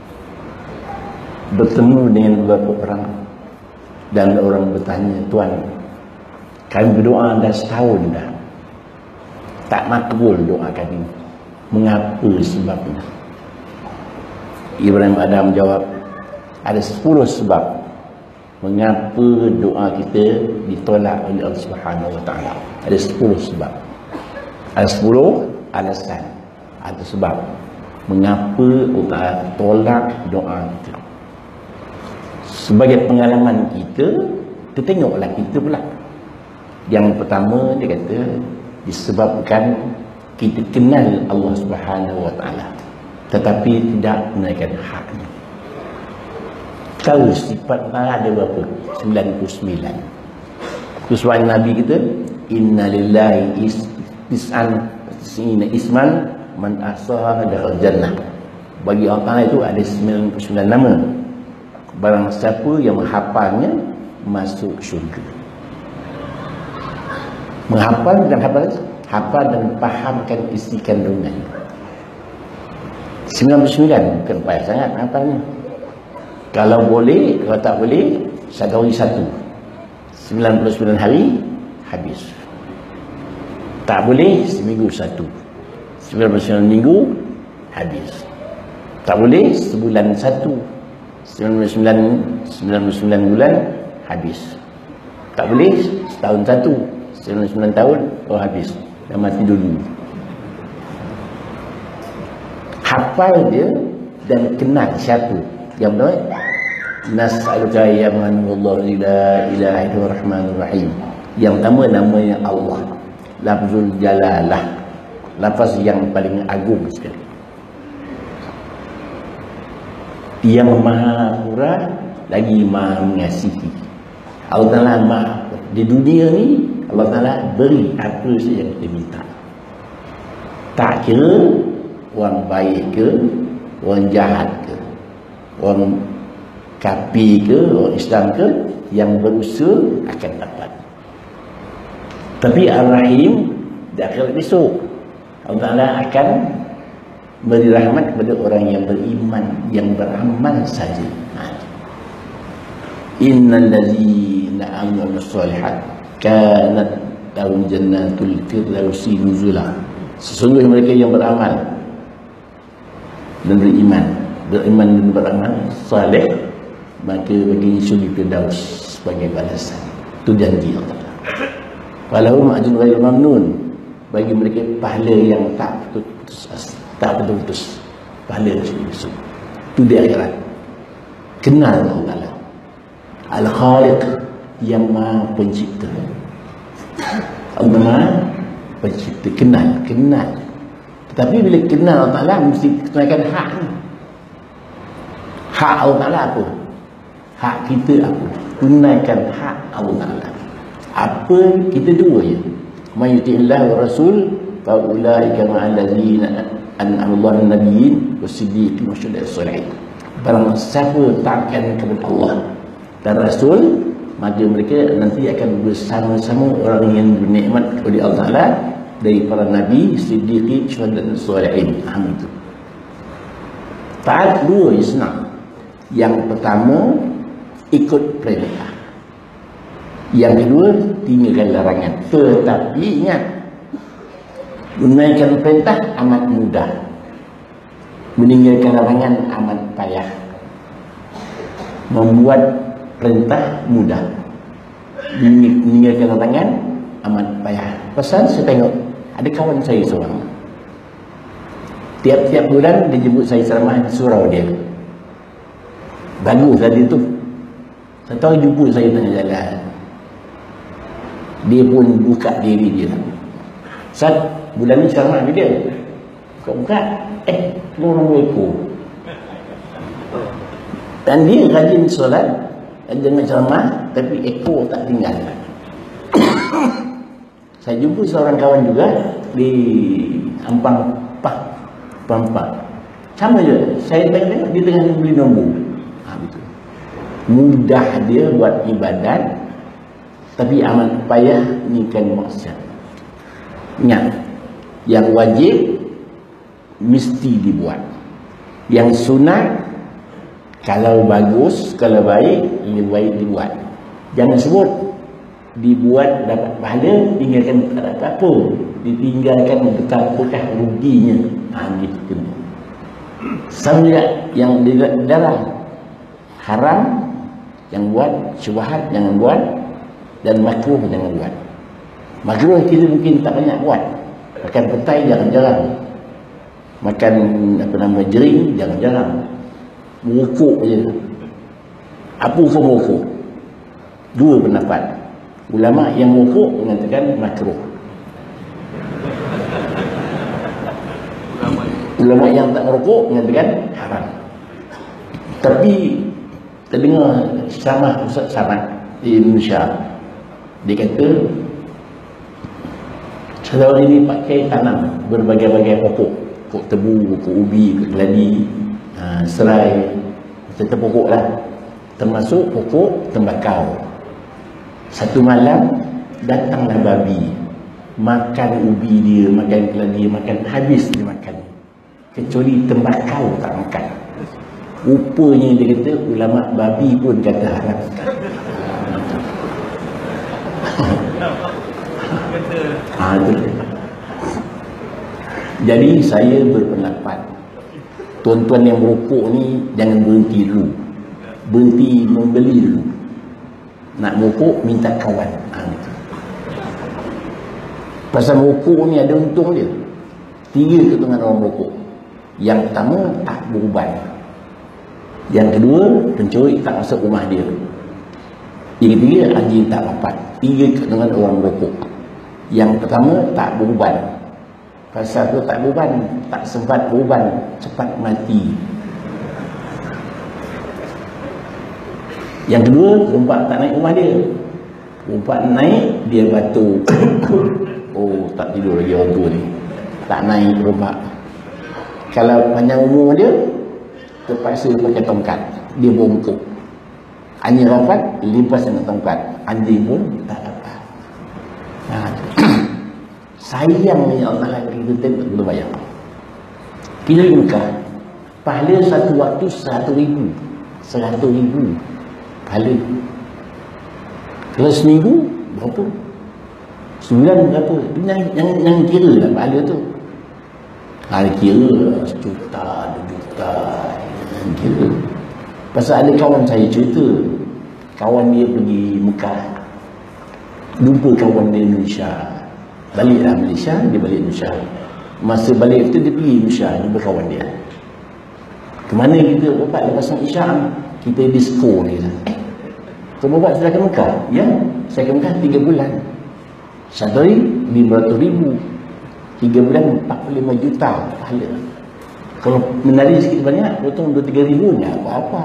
Speaker 2: bertemu dengan beberapa orang, dan orang bertanya, "Tuan, kami berdoa dah setahun dah, tak makbul doa kami. Mengapa sebabnya?" Ibrahim Adham jawab, ada 10 sebab mengapa doa kita ditolak oleh Allah Subhanahu wa ta'ala. Ada 10 sebab. Ada 10 alasan atau sebab mengapa Allah tolak doa kita. Sebagai pengalaman kita tengoklah kita pula. Yang pertama dia kata disebabkan kita kenal Allah Subhanahu wa ta'ala tetapi tidak menunaikan haknya. Tahu sifat Allah ada berapa? 99. Sesuai Nabi kita, inna lillahi tis'ina isman man ahsaha dakhala jannah. Bagi Allah Ta'ala itu ada 99 nama. Barang siapa yang menghafalnya masuk syurga. Menghafal dan hafal dan fahamkan isi kandungannya. 99 bukan payah sangat hafalnya. Kalau boleh, kalau tak boleh, satu hari satu. 99 hari habis. Tak boleh, seminggu satu. 99 minggu habis. Tak boleh, sebulan satu. 99 bulan habis. Tak boleh, setahun satu. 99 tahun, oh habis. Dah mati dulu. Hafal dia dan kenal siapa yang benar. Nas'aluka ya man wallahu la ilaha illa rahmanur rahim. Yang pertama namanya Allah, lafzul jalalah, lafaz yang paling agung sekali, yang maha murah lagi maha mengasihi. Allah Ta'ala maha, di dunia ni Allah Ta'ala beri apa saja yang kita minta, tak kira orang baik ke, orang jahat ke, orang kafir ke, orang Islam ke, yang berusaha akan dapat. Tapi Ar-Rahim di akhirat besok Allah Ta'ala akan beri rahmat kepada orang yang beriman, yang beramal saja. Innal ladzina amanu shalihat kanat lahum jannatul firdausi nuzula. Sesungguhnya mereka yang beramal dan beriman dan beramal saleh, maka bagi syurga Firdaus sebagai balasan. Itu janji Allah. Walahum ajrun ghairu mamnun, bagi mereka pahala yang tak putus, pahala itu di akhirat. Kenal Allah Al-Khaliq, yang maha pencipta. Allah maha pencipta. Kenal. Tetapi bila kenal Allah Ta'ala, mesti tunaikan hak ni. Hak Allah Ta'ala apa? Hak kita apa? Tunaikan hak Allah Ta'ala. Apa? Kita dua je. Man yuti'illah wa rasul fa ulaika ma'al ladzina an'ama Allahu 'alan nabiyyin was-siddiqin wasyuhada'i was-shalihin. Barang siapa taatkan kepada Allah dan Rasul, maka mereka nanti akan bersama-sama orang yang bernikmat oleh Allah Ta'ala dari para nabi, siddiqin, syuhada dan shalihin. Alhamdulillah. Taat dua je senang. Yang pertama, ikut perintah. Yang kedua, tinggalkan larangan. Tetapi ingat, menunaikan perintah amat mudah, meninggalkan larangan amat payah. Membuat perintah mudah, meninggalkan larangan amat payah. Pasal saya tengok ada kawan saya seorang, tiap-tiap bulan dia jemput saya ceramah di surau dia. Bagus tadi tu. Saya tahu jumpa saya tengah jalan, dia pun buka diri dia. Saat bulan ni ceramah dia, buka keluar ekor. Dan dia rajin solat, jangan ceramah, tapi ekor tak tinggal. Saya jumpa seorang kawan juga di Ampang Pampak. Sama je. Saya tengok dia tengah beli nombor. Betul. Mudah dia buat ibadat, tapi amat payah ni kan maksiat. Ingat, yang wajib mesti dibuat. Yang sunat kalau bagus, kalau baik, lebih baik dibuat. Jangan sebut dibuat dapat pahala, tinggalkan tak dapat apa. Ditinggalkan betapakah ruginya. Gitu. Sama juga yang dilarang. Haram yang buat, syubhat jangan buat, dan makruh jangan buat. Makruh kita mungkin tak banyak buat. Makan petai jarang-jarang. Makan jering jarang-jarang. Merokok je. Apa hukum merokok? Dua pendapat. Ulama yang merokok mengatakan makruh. Ulama yang tak merokok mengatakan haram. Tapi terdengar ceramah Ustaz Samad di Indonesia, dia kata setahun ini pakai tanam berbagai-bagai pokok, pokok tebu, pokok ubi, keladi, serai, serta pokok lah, termasuk pokok tembakau. Satu malam datanglah babi, makan ubi dia, makan keladi, makan habis dia makan, kecuali tembakau tak makan. Rupanya dia kata ulama babi pun kata haram. Jadi saya berpendapat, tuan-tuan yang merokok ni jangan berhenti dulu. Berhenti membeli dulu. Nak merokok minta kawan. Pasal merokok ni ada untung dia. 3 keuntungan orang merokok. Yang pertama, tak beruban. Yang kedua, pencuri tak masuk rumah dia. Yang ketiga, anjing tak rapat. 3 keuntungan orang merokok. Yang pertama, tak beruban. Pasal tu tak beruban, tak sempat beruban, cepat mati. Yang kedua, perempat tak naik rumah dia. Perempat naik, dia batuk. Oh, tak tidur lagi orang tua ni. Tak naik perempat. Kalau panjang umur dia, terpaksa pakai tongkat. Dia bongkok. Anjing rapat, limpas dengan tongkat. Anjing pun tak dapat. Sayangnya Allah kita tak bayar. Kita di Mekah, pahala satu waktu 100,000. 100,000 pahala. Kalau seminggu berapa? Sebulan berapa? Yang kira lah pahala tu. Kira sejuta, 2 juta. Kira. Pasal ada kawan saya cerita, kawan dia pergi Mekah, jumpa kawan dia Indonesia. Baliklah Malaysia, dia balik Indonesia. Masa balik tu dia pergi Indonesia, jumpa kawan dia. Kemana kita dapat lepas Isyak? Kita disco ni. Kau bapak sudah ke Mekah? Ya, saya ke Mekah 3 bulan. Satu hari 500,000. 3 bulan 45 juta pahala. Kalau menari sikit banyak, potong 2-3 ribu, tak apa-apa.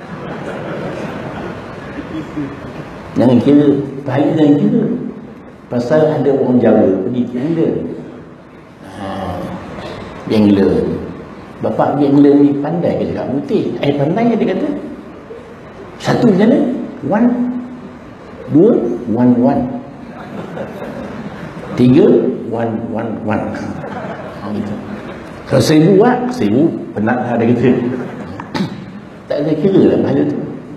Speaker 2: Jangan kira, pahala jangan kira. Pasal ada orang Jawa pergi ke England. England. Bapak pergi England ni pandai ke cakap putih? Pandai dia kata. Satu macam mana? 1, 2, 1, 1. 3, 1, 1, 1. Gitu. Kalau 1,000 buat, 1,000 penat lah dia kata. Tak ada kira lah pahala tu.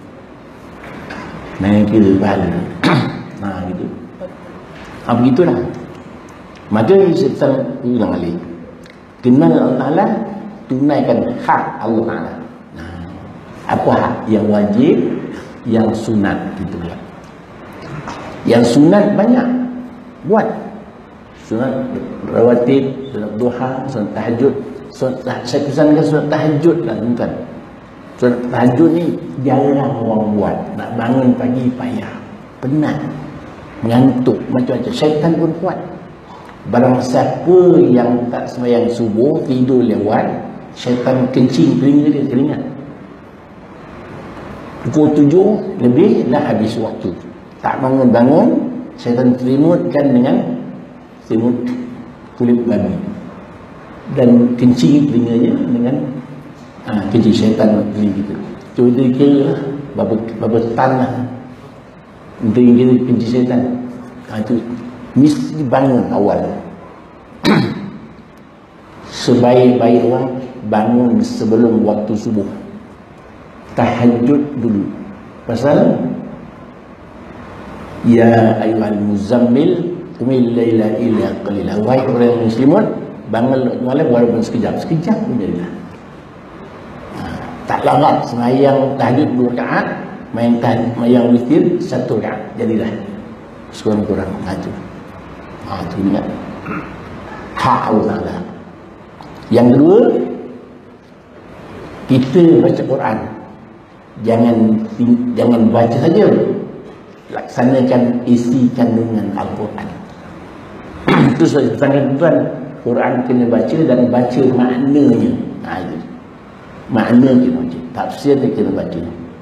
Speaker 2: Main kira pahala. Gitu. Begitulah. Maka saya ulang kali. Kenal Allah Ta'ala, tunaikan hak Allah Ta'ala. Apa hak? Yang wajib, yang sunat kita buat. Yang sunat banyak buat. Sunat rawatib, sunat duha, sunat tahajud. Saya pesankan sunat tahajud lah tuan. Sunat tahajud ni jarang orang buat. Nak bangun pagi payah, penat, mengantuk, macam-macam. Syaitan pun kuat. Barang siapa yang tak sembahyang subuh, tidur lewat, syaitan kencing telinga dia, teringat. Pukul 7 lebih dah habis waktu. Tak bangun-bangun, syaitan selimutkan dengan selimut kulit babi. Dan kencing telinganya dengan Kerja syaitan beli kita. Cuba kira lah berapa tan lah untuk kira kerja syaitan. Itu mesti bangun awal. Sebaik-baik orang bangun sebelum waktu subuh. Tahajud dulu. Pasal ya ayyuhal muzammil qumil laila illa qalila. Wahai orang muslimun, bangun malam walaupun sekejap pun jadilah. Tak lambat sembahyang tahajud 2 rakaat, yang witir 1 rakaat, jadilah. Sekurang-kurang itu. Itu ingat. Hak Allah Taala. Yang kedua, kita baca Quran. Jangan baca saja. Laksanakan isi kandungan Al-Quran. Itu saja tuan-tuan. Quran kena baca dan baca maknanya. Itu. Makna kena baca. Tafsir kena baca.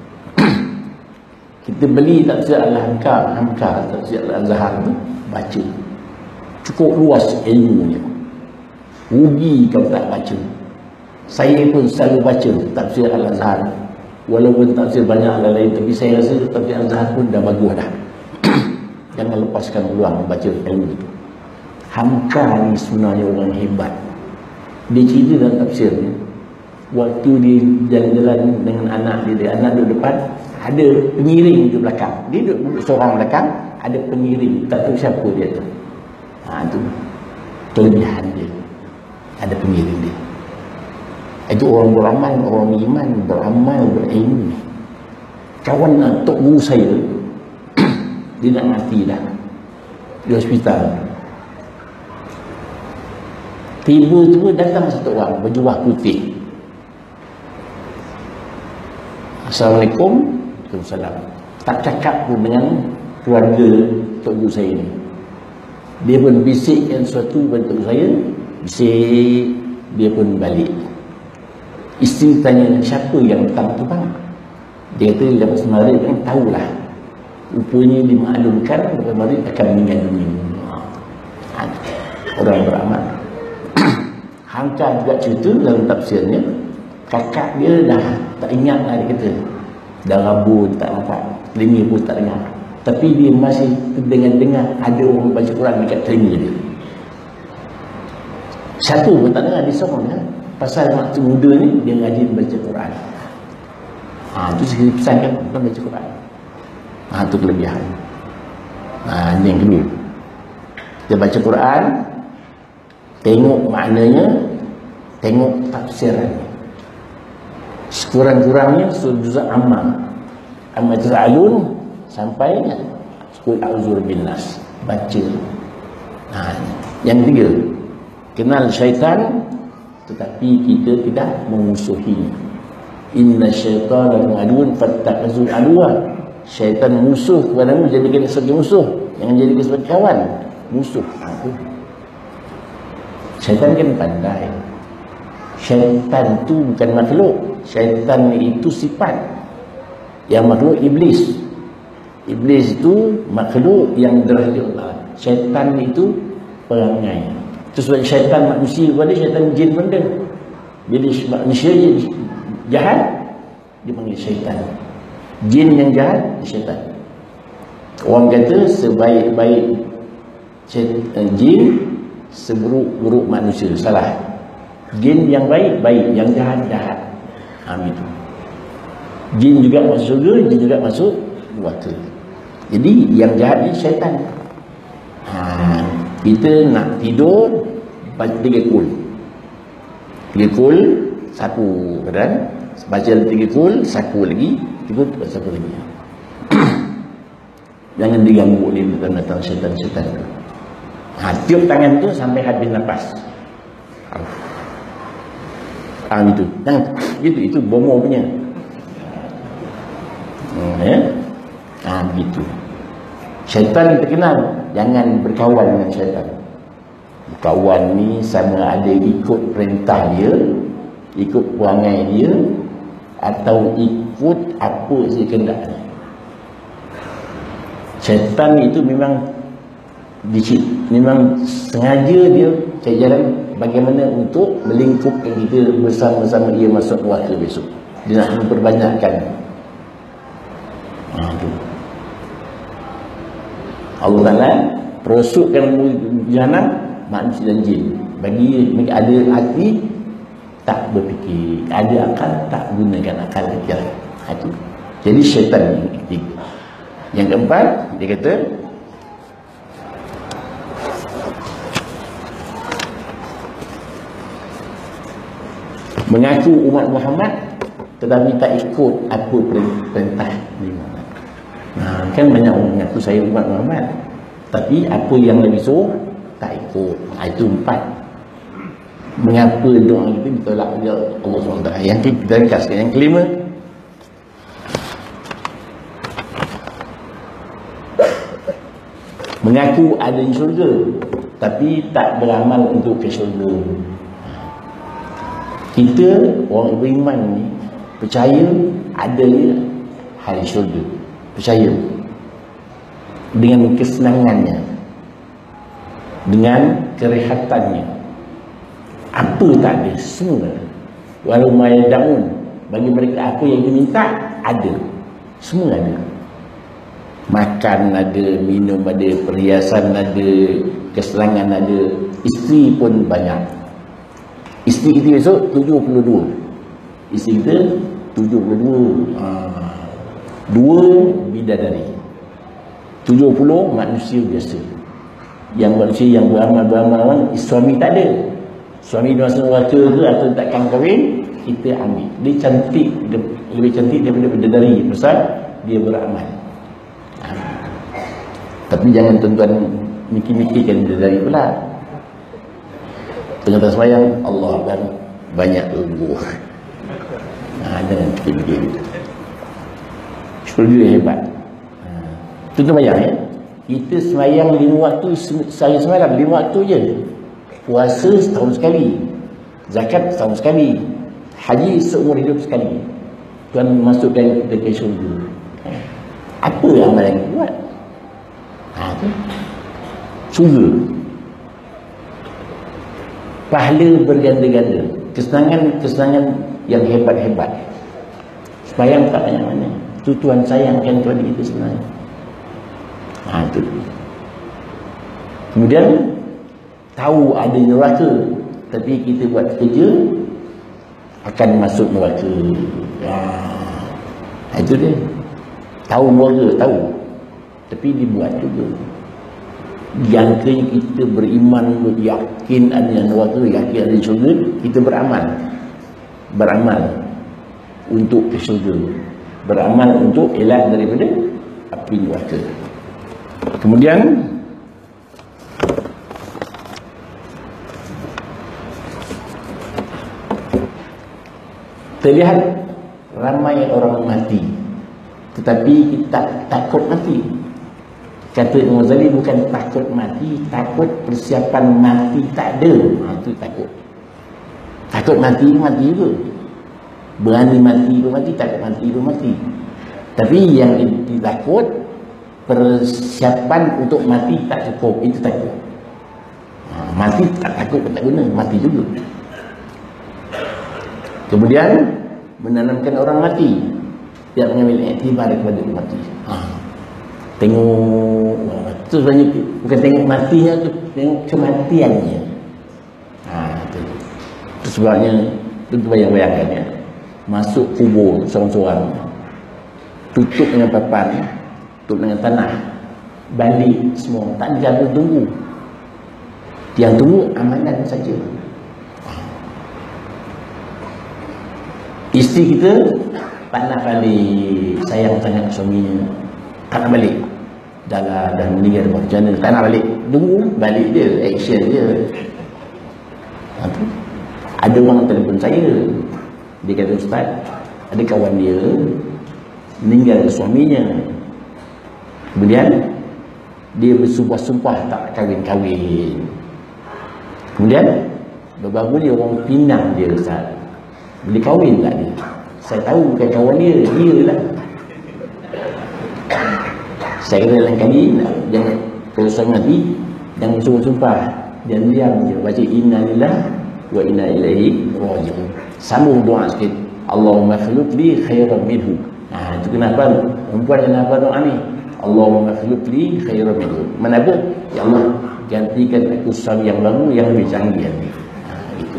Speaker 2: Kita beli tafsir Al-Hamka, tafsir Al-Azhar tu, baca. Cukup luas ilmunya. Rugi kalau tak baca. Saya pun selalu baca tafsir Al-Azhar. Walaupun tafsir banyak lain, tapi saya rasa tafsir Al-Azhar pun dah bagus dah. Jangan lepaskan peluang baca ilmu itu. Hamka ni sebenarnya orang hebat. Dia cerita dalam tafsirnya, waktu dia jalan-jalan dengan anak dia duduk depan, ada pengiring di belakang. Dia duduk seorang belakang, ada pengiring, tak tahu siapa dia tu. Itu kelebihan dia. Ada pengiring dia. Itu orang beramal, orang beriman, beramal, berilmu. Kawan Tok Guru saya, dia nak mati dah di hospital. Tiba-tiba datang satu orang berjubah putih. Assalamualaikum. Waalaikumsalam. Tak cakap pun dengan keluarga Tok Guru saya ni. Dia pun bisikkan sesuatu kepada Tok Guru saya. Bisik, dia pun balik. Isteri tanya, siapa yang datang tu bang? Dia kata, lepas maghrib kan tahulah. Rupanya dimaklumkan lepas maghrib akan meninggal dunia. Orang beramal. Hamka juga cerita dalam tafsirnya, kakak dia dah tak ingat lah, dia kata. Dah rabun, tak nampak. Telinga pun tak dengar. Tapi dia masih dengar ada orang baca Quran dekat telinga dia. Siapa pun tak dengar, dia seorang kan. Pasal waktu muda ni dia rajin baca Quran. Itu saya pesankan bukan baca Quran. Itu kelebihan. Ini yang kedua. Kita baca Quran, tengok maknanya, tengok tafsirannya. Sekurang-kurangnya surah juz amma. Amma tazalun sampai qul a'udzu binnas. Baca. Yang ketiga, kenal syaitan tetapi kita tidak memusuhinya. Inna syaitana aduwwun fattakhizul aduwwa. Syaitan musuh kepadamu, jadikan sebagai musuh. Jangan jadikan sebagai kawan. Musuh. Syaitan kan pandai. Syaitan tu bukan makhluk. Syaitan itu sifat. Yang makhluk iblis. Iblis itu makhluk yang derajat Allah. Syaitan itu perangai. Itu sebab syaitan manusia kepada syaitan jin benda. Bila manusia jahat, dia panggil syaitan. Jin yang jahat, syaitan. Orang kata sebaik-baik jin, seburuk-buruk manusia. Salah. Jin yang baik, baik. Yang jahat, jahat. Itu. Jin juga masuk surga, jin juga masuk neraka. Jadi yang jahat ni syaitan. Kita nak tidur, baca 3 kul. 3 kul, sapu badan. Baca 3 kul, sapu lagi. Tidur, sapu lagi. Jangan diganggu oleh datang syaitan-syaitan. Tiup tangan tu sampai habis nafas. Itu. Jangan, itu bomo punya. Begitu. Syaitan terkenal, jangan berkawan dengan syaitan. Kawan ni sama ada ikut perintah dia, ikut perangai dia, atau ikut apa saja kehendak. Syaitan itu memang sengaja dia cari jalan bagaimana untuk melingkupkan kita bersama-sama ia masuk neraka besok. Dia nak memperbanyakkan. Tu. Allah Ta'ala perosokkan jahannam manusia dan jin. Bagi ada hati tak berfikir, ada akal tak gunakan akal dia. Itu. Jadi syaitan yang ketiga. Yang keempat, dia kata mengaku umat Muhammad tetapi tak ikut apa perintah Muhammad. Kan banyak orang mengaku saya umat Muhammad tapi apa yang Nabi suruh tak ikut. Itu empat. Mengapa doa kita ditolak oleh Allah SWT. Yang kita ringkaskan. Yang kelima, mengaku ada di syurga tapi tak beramal untuk ke syurga. Kita orang beriman ni percaya adanya hari syurga, percaya dengan kesenangannya, dengan kerehatannya, apa tak ada, semua walau mayadaun, bagi mereka apa yang diminta ada, semua ada. Makan ada, minum ada, perhiasan ada, kesenangan ada, isteri pun banyak. Isteri kita besok 72. Isteri kita 72. 2 bidadari. 70 manusia biasa. Yang manusia yang beramal, suami tak ada. Suami dia masuk neraka ke atau takkan kahwin, kita ambil. Dia cantik, lebih cantik daripada bidadari. Pasal dia beramal. Tapi jangan tuan-tuan mikir-mikirkan bidadari pula. Tengah sembahyang Allah akan banyak ilmu. Jangan fikir gitu. Syurga hebat. Tuan-tuan bayang ya. Kita sembahyang 5 waktu sehari semalam, 5 waktu je. Puasa setahun sekali. Zakat setahun sekali. Haji seumur hidup sekali. Tuan masukkan kita ke syurga. Apa amalan yang kita buat? Syurga. Pahala berganda-ganda, kesenangan yang hebat-hebat. Sembahyang tak banyak mana. Tu Tuhan sayangkan kepada kita sebenarnya. Itu. Kemudian tahu ada neraka, tapi kita buat kerja akan masuk neraka. Itu dia. Tahu neraka, tahu, tapi dibuat juga. Yang kita beriman, yakin ada neraka, yakin ada syurga, kita beramal untuk ke syurga, beramal untuk elak daripada api neraka. Kemudian terlihat ramai orang mati tetapi kita takut mati. Kata Imam Ghazali, bukan takut mati, takut persiapan mati tak ada. Itu takut. Takut mati juga. Berani mati pun mati, takut mati pun mati. Tapi yang ditakut, persiapan untuk mati tak cukup. Itu takut. Mati tak takut pun tak guna, mati juga. Kemudian menanamkan orang mati, tidak mengambil iktibar kepada mati. Tengok tu sebenarnya bukan tengok matinya, tu tengok kematiannya. Itu sebabnya tu bayang-bayangkan ya. Masuk kubur seorang-seorang, tutup dengan papan, tutup dengan tanah, balik semua, tak jaga tunggu. Yang tunggu amalan saja. Isteri kita tak nak balik, sayang sangat suaminya, tak nak balik, dah meninggal macam mana, tak nak balik, tunggu balik dia, action dia. Ada orang telefon saya, dia kata, Ustaz, ada kawan dia meninggal suaminya, kemudian dia bersumpah-sumpah tak kahwin-kahwin, kemudian baru dia orang pinang dia, Ustaz, boleh kahwin tak dia? Saya tahu bukan kawan dia lah. Saya kata lain kali, jangan, kalau saya mati, jangan sumpah-sumpah. dan diam je baca inna lillahi wa inna ilaihi raji'un. Sambung doa sikit, Allahumma khluq li khairan minhu. Itu kenapa perempuan kenapa doa ni, Allahumma khluq li khairan minhu. Mana apa? Ya Allah, gantikan aku suami yang baru yang lebih canggih ni. Gitu.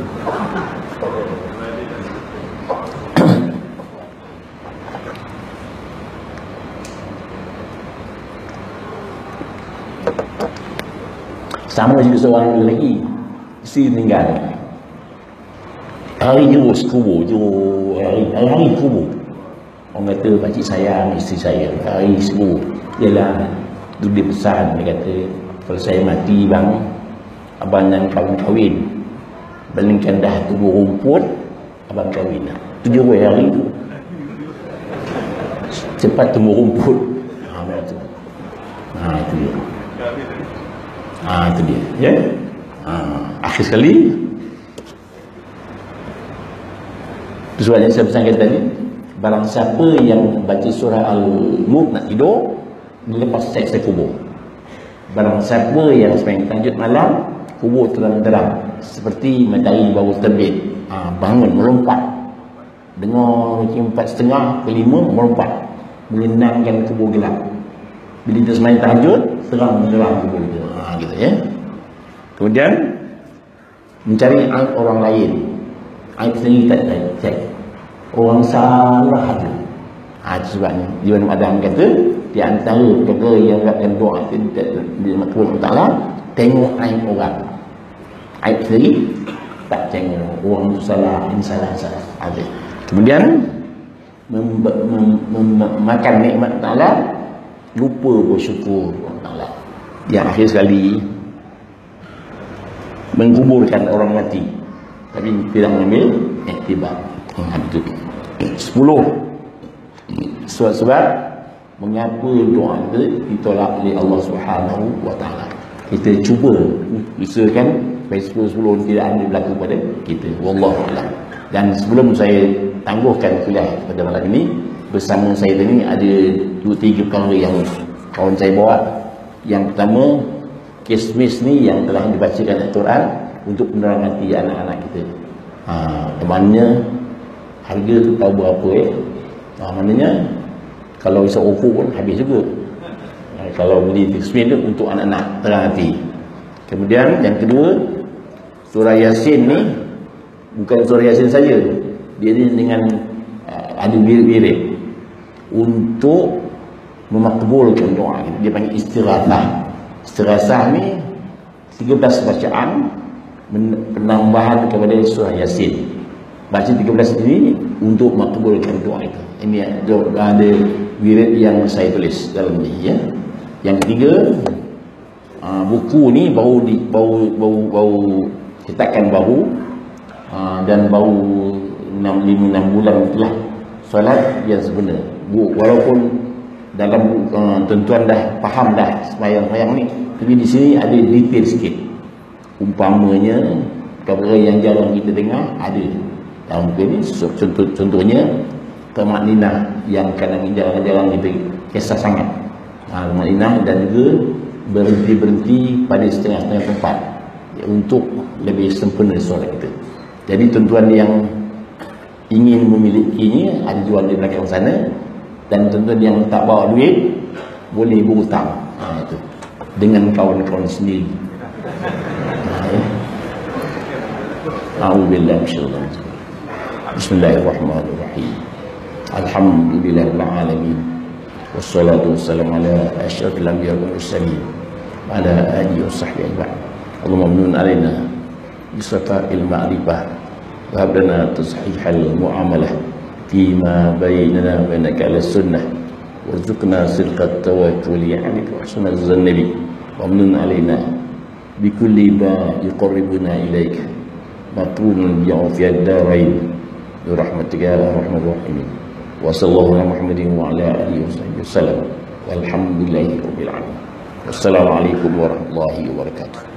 Speaker 2: Sama juga seorang lelaki, isteri meninggal, hari jurus kubur, hari kubur. Orang kata pakcik sayang isteri saya, hari kubur. Ialah tu dia pesan, dia kata kalau saya mati bang, abang dan kahwin, balingkan dah tubuh rumput, abang kahwin. Tu dia hari tu cepat tumbuh rumput. Itu dia. Itu dia, ya. Akhir sekali, itu sebabnya saya pesankan tadi, barang siapa yang baca surah Al-Mulk nak tidur, dia lepas seksa kubur. Barang siapa yang sembahyang tahajud malam, kubur terang-terang seperti matahari baru terbit, bangun melompat, dengar macam 4:30 ke 5 melompat, menyenangkan kubur gelap. Bila kita sembahyang tahajud, terang-terang kubur kita. Gitu ya. Kemudian mencari aib orang lain, aib sendiri tak cek, orang salah aja. Itu sebabnya Ibn Adam kata di antara perkara yang akan doa di makhluk Ta'ala, tengok aib orang, aib sendiri tak tengok, orang tu salah, ini salah. Kemudian makan nikmat Ta'ala, lupa bersyukur Ta'ala. Yang akhir sekali, mengkuburkan orang mati tapi tidak mengambil iktibar. Itu 10 sebab mengapa doa kita ditolak oleh Allah Subhanahu wa taala. Kita cuba usahakan supaya 10 tidak ada berlaku pada kita. Wallahu a'lam. Dan sebelum saya tangguhkan kuliah pada malam ini, bersama saya tadi ada 2-3 perkara yang kawan saya bawa. Yang pertama, kismis ni yang telah dibacakan Al-Quran untuk penerangan hati anak-anak kita. Maknanya harga tu tahu berapa maknanya kalau isap ofo pun habis juga. Kalau beli kismis tu untuk anak-anak terang hati. Kemudian yang kedua, surah Yasin ni bukan surah Yasin saja, dia ni dengan ada wirid untuk memakbulkan doa. Dia panggil istirasah. Istirasah ni 13 bacaan penambahan kepada surah Yasin. Baca 13 ini untuk makbulkan doa itu. Ini ada wirid yang saya tulis dalam ni ya. Yang ketiga, buku ni baru cetakan baru, dan baru 5-6 bulan itulah solat yang sebenar. Walaupun dalam tentuan dah faham dah sembahyang ni, tapi di sini ada detail sikit. Umpamanya perkara yang jarang kita dengar ada dalam buku ini. Contohnya tamakninah yang kadang jarang kita kisah sangat. Tamakninah dan juga berhenti pada setengah-setengah tempat untuk lebih sempurna solat kita. Jadi tuan-tuan yang ingin memilikinya ada jual di belakang sana. Dan tuan-tuan yang tak bawa duit boleh berhutang itu dengan kawan-kawan sendiri. A'udzubillahi minasyaitanir rajim. Bismillahirrahmanirrahim. Alhamdulillahil alamin. Wassalatu wassalamu ala asyrafil anbiya'i wal mursalin wa ala alihi washabbihi ajma'in. Allahumma amnun alaina bisafa'il ma'rifah wa hab lana tashihal mu'amalah فيما بيننا وبينك على السنة وارزقنا صدق التوكل عليك وحسن الظن بك وامنن علينا بكل ما يقربنا إليك مطلوب في الدارين برحمتك يا أرحم الراحمين وصلى الله على محمد وعلى آله وصحبه وسلم والحمد لله رب العالمين والسلام عليكم ورحمة الله وبركاته.